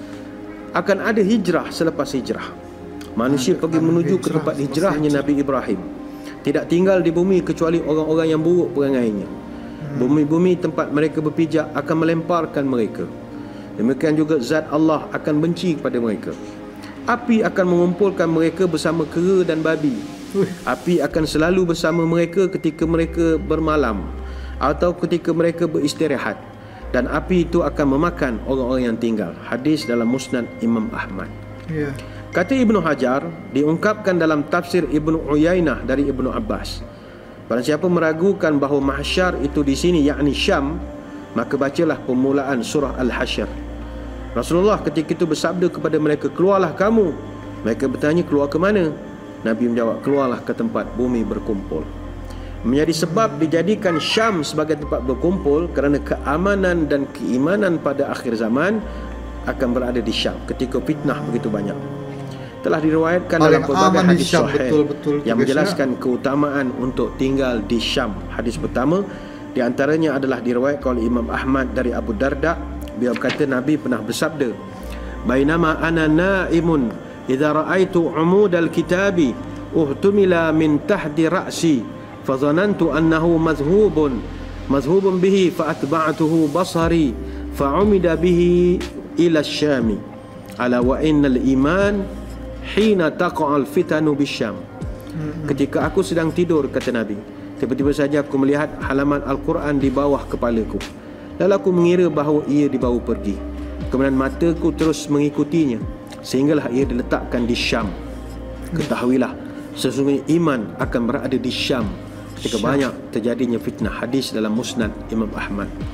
Akan ada hijrah selepas hijrah. Manusia pergi menuju ke tempat hijrahnya Nabi Ibrahim. Tidak tinggal di bumi kecuali orang-orang yang buruk perangainya. Bumi-bumi tempat mereka berpijak akan melemparkan mereka. Demikian juga zat Allah akan benci kepada mereka. Api akan mengumpulkan mereka bersama kera dan babi. Api akan selalu bersama mereka ketika mereka bermalam atau ketika mereka beristirahat. Dan api itu akan memakan orang-orang yang tinggal. Hadis dalam Musnad Imam Ahmad. Yeah. Kata Ibnu Hajar, diungkapkan dalam tafsir Ibnu Uyainah dari Ibnu Abbas, barang siapa meragukan bahawa mahsyar itu di sini yakni Syam, maka bacalah permulaan surah Al-Hasyr. Rasulullah ketika itu bersabda kepada mereka, keluarlah kamu. Mereka bertanya, keluar ke mana? Nabi menjawab, keluarlah ke tempat bumi berkumpul. Menjadi sebab dijadikan Syam sebagai tempat berkumpul kerana keamanan dan keimanan pada akhir zaman akan berada di Syam ketika fitnah begitu banyak. Telah diriwayatkan dalam pelbagai hadis sahih yang menjelaskan keutamaan untuk tinggal di Syam. Hadis pertama di antaranya adalah diriwayatkan oleh Imam Ahmad dari Abu Darda. Beliau kata Nabi pernah bersabda, bainama ana naimun idza raaitu umudal kitabi uhtumila min tahdi ra'si fa dhanantu annahu madhhubun madhhubun bihi fa atba'tuhu basari fa umida bihi ila asy-syami ala wa innal iman hina taqa'al fitanu bisyam. Ketika aku sedang tidur, kata Nabi, tiba-tiba saja aku melihat halaman Al-Quran di bawah kepalaku. Lalu aku mengira bahawa ia dibawa pergi. Kemudian mataku terus mengikutinya sehinggalah ia diletakkan di Syam. Ketahuilah, sesungguhnya iman akan berada di Syam ketika banyak terjadinya fitnah. Hadis dalam Musnad Imam Ahmad.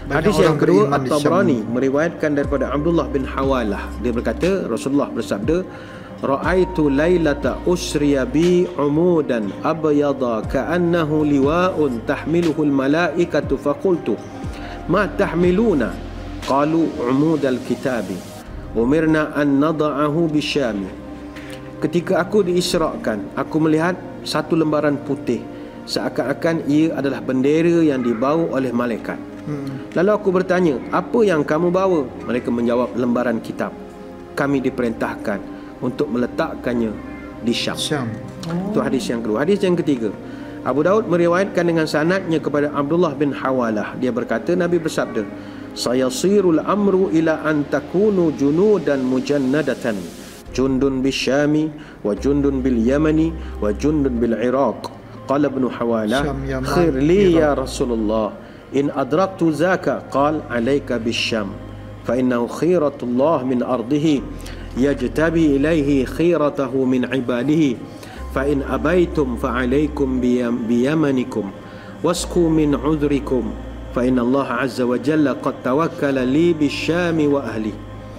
Hadis yang kedua, At-Tabrani meriwayatkan daripada Abdullah bin Hawalah. Dia berkata, Rasulullah bersabda, Ra'aitu laylata usriya bi umudan abyada ka'annahu liwa'un tahmiluhu al-malaikatu faqultu ma tahmiluna qalu umudal kitabi umirna an nada'ahu bisyami. Ketika aku diisrakan, aku melihat satu lembaran putih seakan-akan ia adalah bendera yang dibawa oleh malaikat. hmm. Lalu aku bertanya, apa yang kamu bawa? Mereka menjawab, lembaran kitab. Kami diperintahkan untuk meletakkannya di Syam. Syam. Oh. Itu hadis yang kedua. Hadis yang ketiga, Abu Daud meriwayatkan dengan sanadnya kepada Abdullah bin Hawalah. Dia berkata, Nabi bersabda, sayasirul amru ila an takunu junudan mujannadatan, jundun bisyami wa jundun bil yamani wa jundun bil iraq. Qala ibn Hawalah, khair li ya Rasulullah in adraktu zaka. Qal alayka bisyam fa innahu khiratullah min ardihi yajtabi ilaihi khiratahu min ibadihi fa in abaitum fa alaikum biyamanikum wasku min udhrikum fa inna Allah azza wa jalla qad tawakkala li bisyami wa ahli.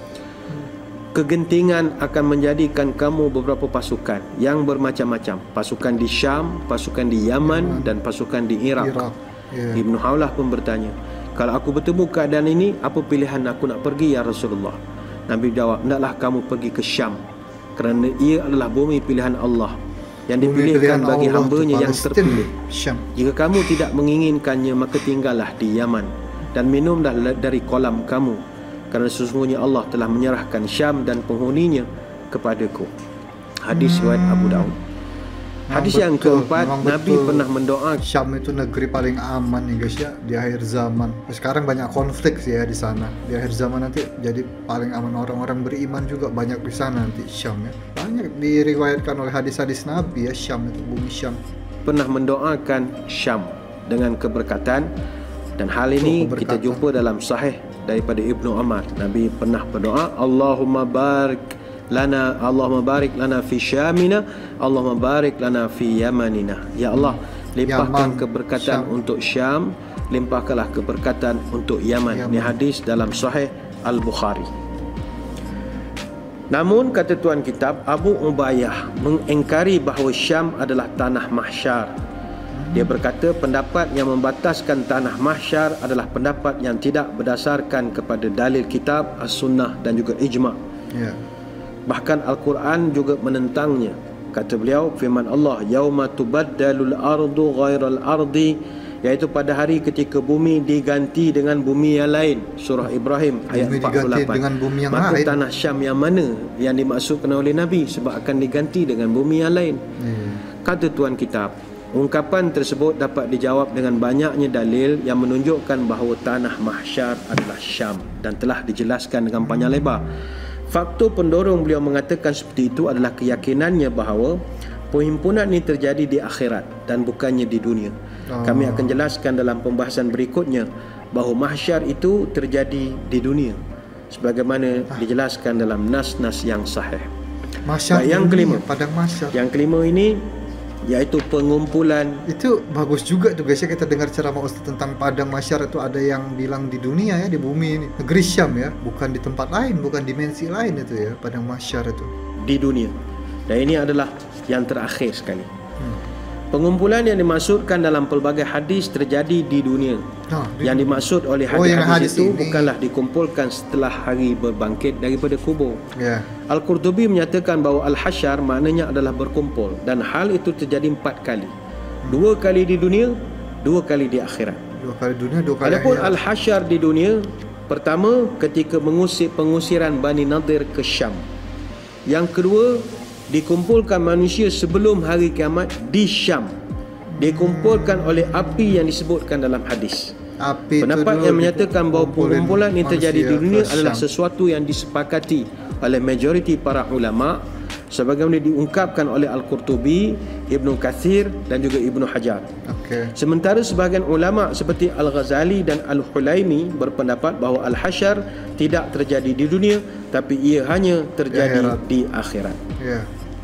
Kegentingan akan menjadikan kamu beberapa pasukan yang bermacam-macam, pasukan di Syam, pasukan di Yaman, dan pasukan di Iraq. Iraq. Yeah. Ibnu Haulah pun bertanya, kalau aku bertemu keadaan ini, apa pilihan aku nak pergi ya Rasulullah? Nabi jawab, hendaklah kamu pergi ke Syam, kerana ia adalah bumi pilihan Allah yang dipilihkan bagi hamba-Nya yang terpilih. Syam. Jika kamu tidak menginginkannya, maka tinggallah di Yaman dan minumlah dari kolam kamu, kerana sesungguhnya Allah telah menyerahkan Syam dan penghuninya kepadaku. Hadis riwayat hmm. Abu Daud. Hadis yang betul, keempat, Nabi betul. pernah mendoa, Syam itu negeri paling aman nih guys ya di akhir zaman. Sekarang banyak konflik sih ya di sana. Di akhir zaman nanti jadi paling aman, orang-orang beriman juga banyak di sana nanti Syam ya. Banyak diriwayatkan oleh hadis-hadis Nabi ya, Syam itu, bumi Syam. Pernah mendoakan Syam dengan keberkatan, dan hal ini oh, kita jumpa dalam sahih daripada Ibnu Umar. Nabi pernah berdoa, Allahumma barik lana, Allahumma barik lana fi Syamina, Allahumma barik lana fi Yamanina. Ya Allah, limpahkan Yaman, keberkatan Syam. untuk Syam, limpahkanlah keberkatan untuk Yaman. Yaman. Ini hadis dalam Sahih Al-Bukhari. Namun kata tuan kitab, Abu Ubayyah mengingkari bahawa Syam adalah tanah mahsyar. Dia berkata pendapat yang membataskan tanah mahsyar adalah pendapat yang tidak berdasarkan kepada dalil kitab, as-sunnah dan juga ijma'. Ya. Bahkan Al-Quran juga menentangnya. Kata beliau, firman Allah, yauma tubaddalul ardu ghairal ardi, iaitu pada hari ketika bumi diganti dengan bumi yang lain. Surah Ibrahim ayat bumi empat puluh lapan. Dengan bumi yang Maka lain. tanah Syam yang mana yang dimaksudkan oleh Nabi, sebab akan diganti dengan bumi yang lain. Hmm. Kata tuan kitab, ungkapan tersebut dapat dijawab dengan banyaknya dalil yang menunjukkan bahawa tanah mahsyar adalah Syam, dan telah dijelaskan dengan panjang lebar. Faktor pendorong beliau mengatakan seperti itu adalah keyakinannya bahawa perhimpunan ini terjadi di akhirat dan bukannya di dunia. Oh. Kami akan jelaskan dalam pembahasan berikutnya bahawa mahsyar itu terjadi di dunia, sebagaimana ah. dijelaskan dalam nas-nas yang sahih. Mahsyar yang kelima, padang mahsyar. Yang kelima ini iaitu pengumpulan. Itu bagus juga tuh guys ya, kita dengar ceramah Ustaz tentang padang mahsyar itu. Ada yang bilang di dunia ya, di bumi ini, negeri Syam ya, bukan di tempat lain, bukan dimensi lain itu ya, padang mahsyar itu di dunia. Dan ini adalah yang terakhir sekali. hmm. Pengumpulan yang dimaksudkan dalam pelbagai hadis terjadi di dunia. Nah, di yang dimaksud oleh hadis, oh, hadis, hadis itu ini bukanlah dikumpulkan setelah hari berbangkit daripada kubur. yeah. Al-Qurtubi menyatakan bahawa Al-Hasyar maknanya adalah berkumpul, dan hal itu terjadi empat kali. Dua kali di dunia, dua kali di akhirat. Dua kali dunia, dua kali Adapun akhirat. Al-Hasyar di dunia, pertama ketika mengusir pengusiran Bani Nadir ke Syam. Yang kedua, dikumpulkan manusia sebelum hari kiamat di Syam, dikumpulkan oleh api yang disebutkan dalam hadis. Api Pendapat yang menyatakan bahawa pengumpulan ini terjadi di dunia adalah sesuatu yang disepakati oleh majoriti para ulama, sebagaimana diungkapkan oleh Al-Qurtubi, Ibnu Katsir dan juga Ibnu Hajar. Okay. Sementara sebahagian ulama seperti Al-Ghazali dan Al-Hulaimi berpendapat bahawa Al-Hasyar tidak terjadi di dunia, tapi ia hanya terjadi akhirat. di akhirat. Yeah.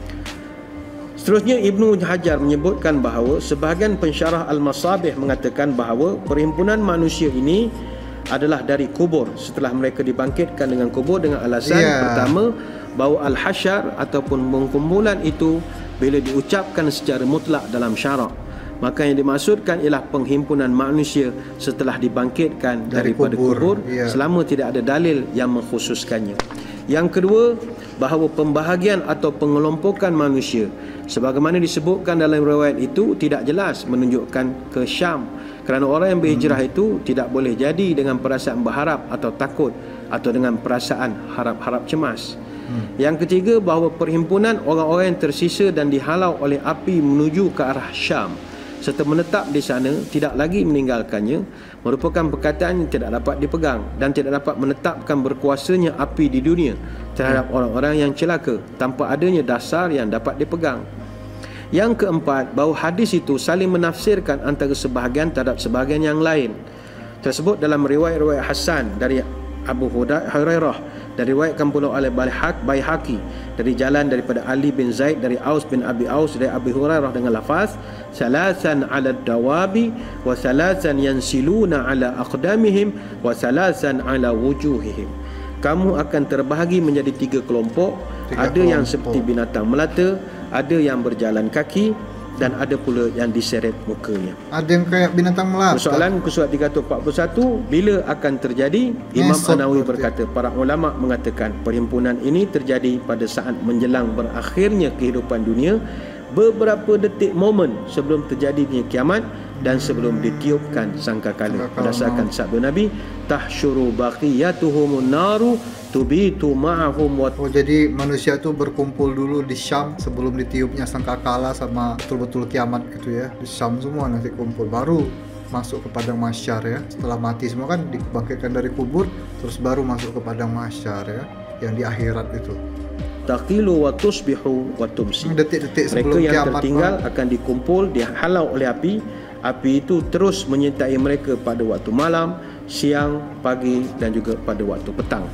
Seterusnya Ibnu Hajar menyebutkan bahawa sebahagian pensyarah Al-Masabih mengatakan bahawa perhimpunan manusia ini adalah dari kubur setelah mereka dibangkitkan dengan kubur dengan alasan yeah. pertama bahawa al-hasyar ataupun pengkumpulan itu bila diucapkan secara mutlak dalam syarak, maka yang dimaksudkan ialah penghimpunan manusia setelah dibangkitkan dari daripada kubur, kubur yeah. selama tidak ada dalil yang mengkhususkannya. Yang kedua, bahawa pembahagian atau pengelompokan manusia sebagaimana disebutkan dalam riwayat itu tidak jelas menunjukkan ke Syam, kerana orang yang berhijrah hmm. itu tidak boleh jadi dengan perasaan berharap atau takut atau dengan perasaan harap-harap cemas. hmm. Yang ketiga, bahawa perhimpunan orang-orang yang tersisa dan dihalau oleh api menuju ke arah Syam serta menetap di sana tidak lagi meninggalkannya merupakan perkataan yang tidak dapat dipegang dan tidak dapat menetapkan berkuasanya api di dunia terhadap hmm. orang-orang yang celaka tanpa adanya dasar yang dapat dipegang. Yang keempat, bahawa hadis itu saling menafsirkan antara sebahagian terhadap sebahagian yang lain. Tersebut dalam riwayat-riwayat Hasan dari Abu Hurairah, dan riwayatkan pula oleh Baihaqi dari jalan daripada Ali bin Zaid dari Aus bin Abi Aus dari Abu Hurairah dengan lafaz salasan 'ala dawabi wa salasan yansiluna 'ala aqdamihim wa salasan 'ala wujuhihim. Kamu akan terbahagi menjadi tiga kelompok, tiga ada kelompok. Yang seperti binatang melata, ada yang berjalan kaki, dan ada pula yang diseret mukanya. Ada yang kayak binatang melata. Persoalan muka surat tiga ratus empat puluh satu, bila akan terjadi? Imam An-Nawawi berkata, para ulama mengatakan perhimpunan ini terjadi pada saat menjelang berakhirnya kehidupan dunia, beberapa detik momen sebelum terjadinya kiamat dan sebelum ditiupkan sangkakala. Berdasarkan sabda Nabi, tahsyuru baqiyatuhumun naru tubitu ma'ahum wa. Oh, jadi manusia tu berkumpul dulu di Syam sebelum ditiupnya sangkakala sama betul-betul kiamat gitu ya. Di Syam semua nanti kumpul, baru masuk ke padang mahsyar ya. Setelah mati semua kan dibangkitkan dari kubur, terus baru masuk ke padang mahsyar ya, yang di akhirat itu. Taqilu wa tusbihu wa tumsi. Detik-detik sebelum mereka yang kiamat tertinggal man. akan dikumpul, dihalau oleh api. Api itu terus menyertai mereka pada waktu malam, siang, pagi dan juga pada waktu petang.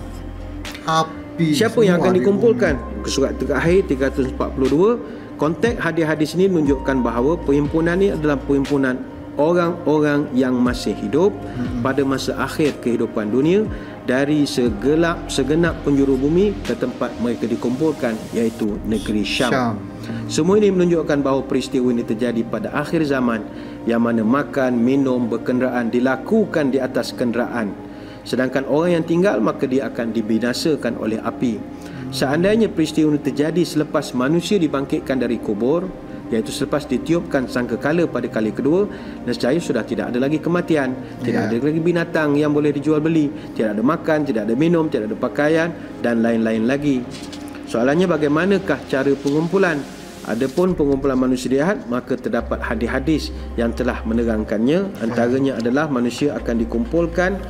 Api. Siapa yang akan dikumpulkan? Surat terakhir tiga ratus empat puluh dua, konteks hadis-hadis ini menunjukkan bahawa perhimpunan ini adalah perhimpunan orang-orang yang masih hidup hmm. pada masa akhir kehidupan dunia dari segelap segenap penjuru bumi ke tempat mereka dikumpulkan, iaitu negeri Syam. Syam. Semua ini menunjukkan bahawa peristiwa ini terjadi pada akhir zaman, yang mana makan, minum, berkenderaan dilakukan di atas kenderaan. Sedangkan orang yang tinggal, maka dia akan dibinasakan oleh api. Seandainya peristiwa ini terjadi selepas manusia dibangkitkan dari kubur, iaitu selepas ditiupkan sangkakala pada kali kedua, nescaya sudah tidak ada lagi kematian, tidak yeah. ada lagi binatang yang boleh dijual beli, tidak ada makan, tidak ada minum, tidak ada pakaian dan lain-lain lagi. Soalannya, bagaimanakah cara pengumpulan? Adapun pengumpulan manusia jahat, maka terdapat hadis-hadis yang telah menerangkannya. Antaranya yeah. adalah manusia akan dikumpulkan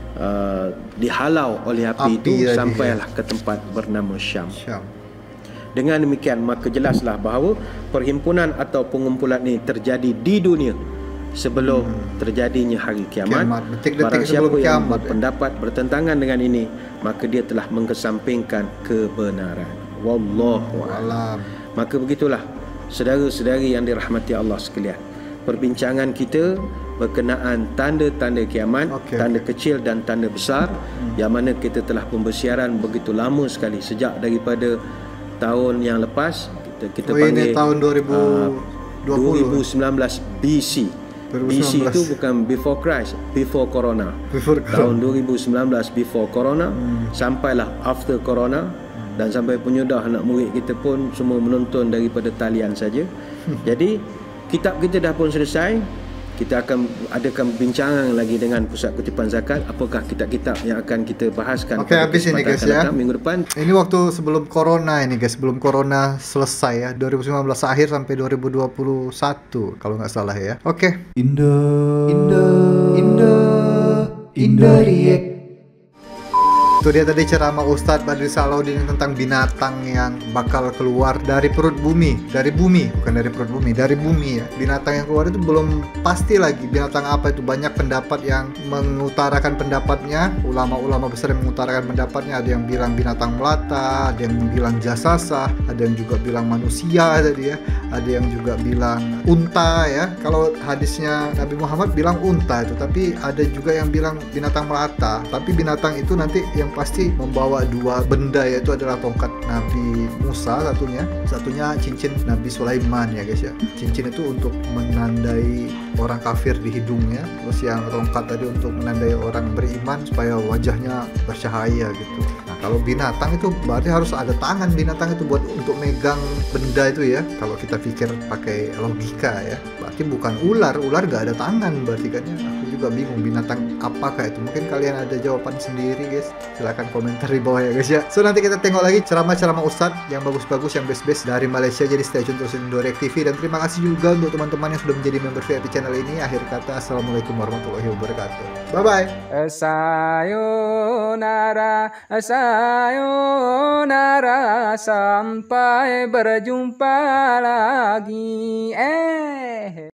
uh, dihalau oleh api, api itu sampailah ya. ke tempat bernama Syam. Syam. Dengan demikian, maka jelaslah bahawa perhimpunan atau pengumpulan ini terjadi di dunia sebelum hmm. terjadinya hari kiamat. kiamat. Barang siapa yang kiamat, berpendapat ya. bertentangan dengan ini, maka dia telah mengesampingkan kebenaran. Wallahu a'lam. Maka begitulah, saudara-saudari yang dirahmati Allah sekalian, perbincangan kita berkenaan tanda-tanda kiamat, okay, tanda okay. kecil dan tanda besar, hmm. yang mana kita telah pun bersiaran begitu lama sekali, sejak daripada tahun yang lepas kita, kita oh, panggil ini tahun dua ribu dua puluh. dua ribu sembilan belas B C. B C itu bukan before Christ, before Corona. Before tahun dua ribu sembilan belas before Corona, hmm. sampailah after Corona, hmm. dan sampai penyudah anak murid kita pun semua menonton daripada talian saja. Hmm. Jadi kitab kita dah pun selesai. Kita akan adakan bincangan lagi dengan Pusat Kutipan Zakat, apakah kitab-kitab yang akan kita bahaskan. Okey, habis ini guys ya. Minggu depan. Ini waktu sebelum Corona ini guys, sebelum Corona selesai ya, dua ribu sembilan belas akhir sampai dua ribu dua puluh satu kalau nggak salah ya. Oke. Okay. Indo Indo Indo Indo React. Itu dia tadi ceramah Ustadz Badri Salahuddin tentang binatang yang bakal keluar dari perut bumi, dari bumi, bukan dari perut bumi, dari bumi ya. Binatang yang keluar itu belum pasti lagi binatang apa itu. Banyak pendapat yang mengutarakan pendapatnya, ulama-ulama besar yang mengutarakan pendapatnya. Ada yang bilang binatang melata, ada yang bilang jasasa, ada yang juga bilang manusia tadi ya. ada yang juga bilang unta ya. Kalau hadisnya Nabi Muhammad bilang unta itu, tapi ada juga yang bilang binatang melata. Tapi binatang itu nanti yang pasti membawa dua benda, yaitu adalah tongkat Nabi Musa satunya, satunya cincin Nabi Sulaiman ya guys ya. Cincin itu untuk menandai orang kafir di hidungnya, terus yang tongkat tadi untuk menandai orang beriman supaya wajahnya bercahaya gitu. Nah kalau binatang itu berarti harus ada tangan binatang itu buat untuk megang benda itu ya. Kalau kita pikir pakai logika ya, berarti bukan ular. Ular gak ada tangan berarti kan ya. Aku juga bingung binatang apakah itu. Mungkin kalian ada jawaban sendiri guys, silahkan komentar di bawah ya guys ya. So nanti kita tengok lagi ceramah-ceramah Ustadz yang bagus-bagus, yang best-best dari Malaysia. Jadi stay tune terus di Indo React T V. Dan terima kasih juga untuk teman-teman yang sudah menjadi member V I P channel ini. Akhir kata, assalamualaikum warahmatullahi wabarakatuh. Bye bye. Sayonara, sayonara, sampai berjumpa lagi. Eh.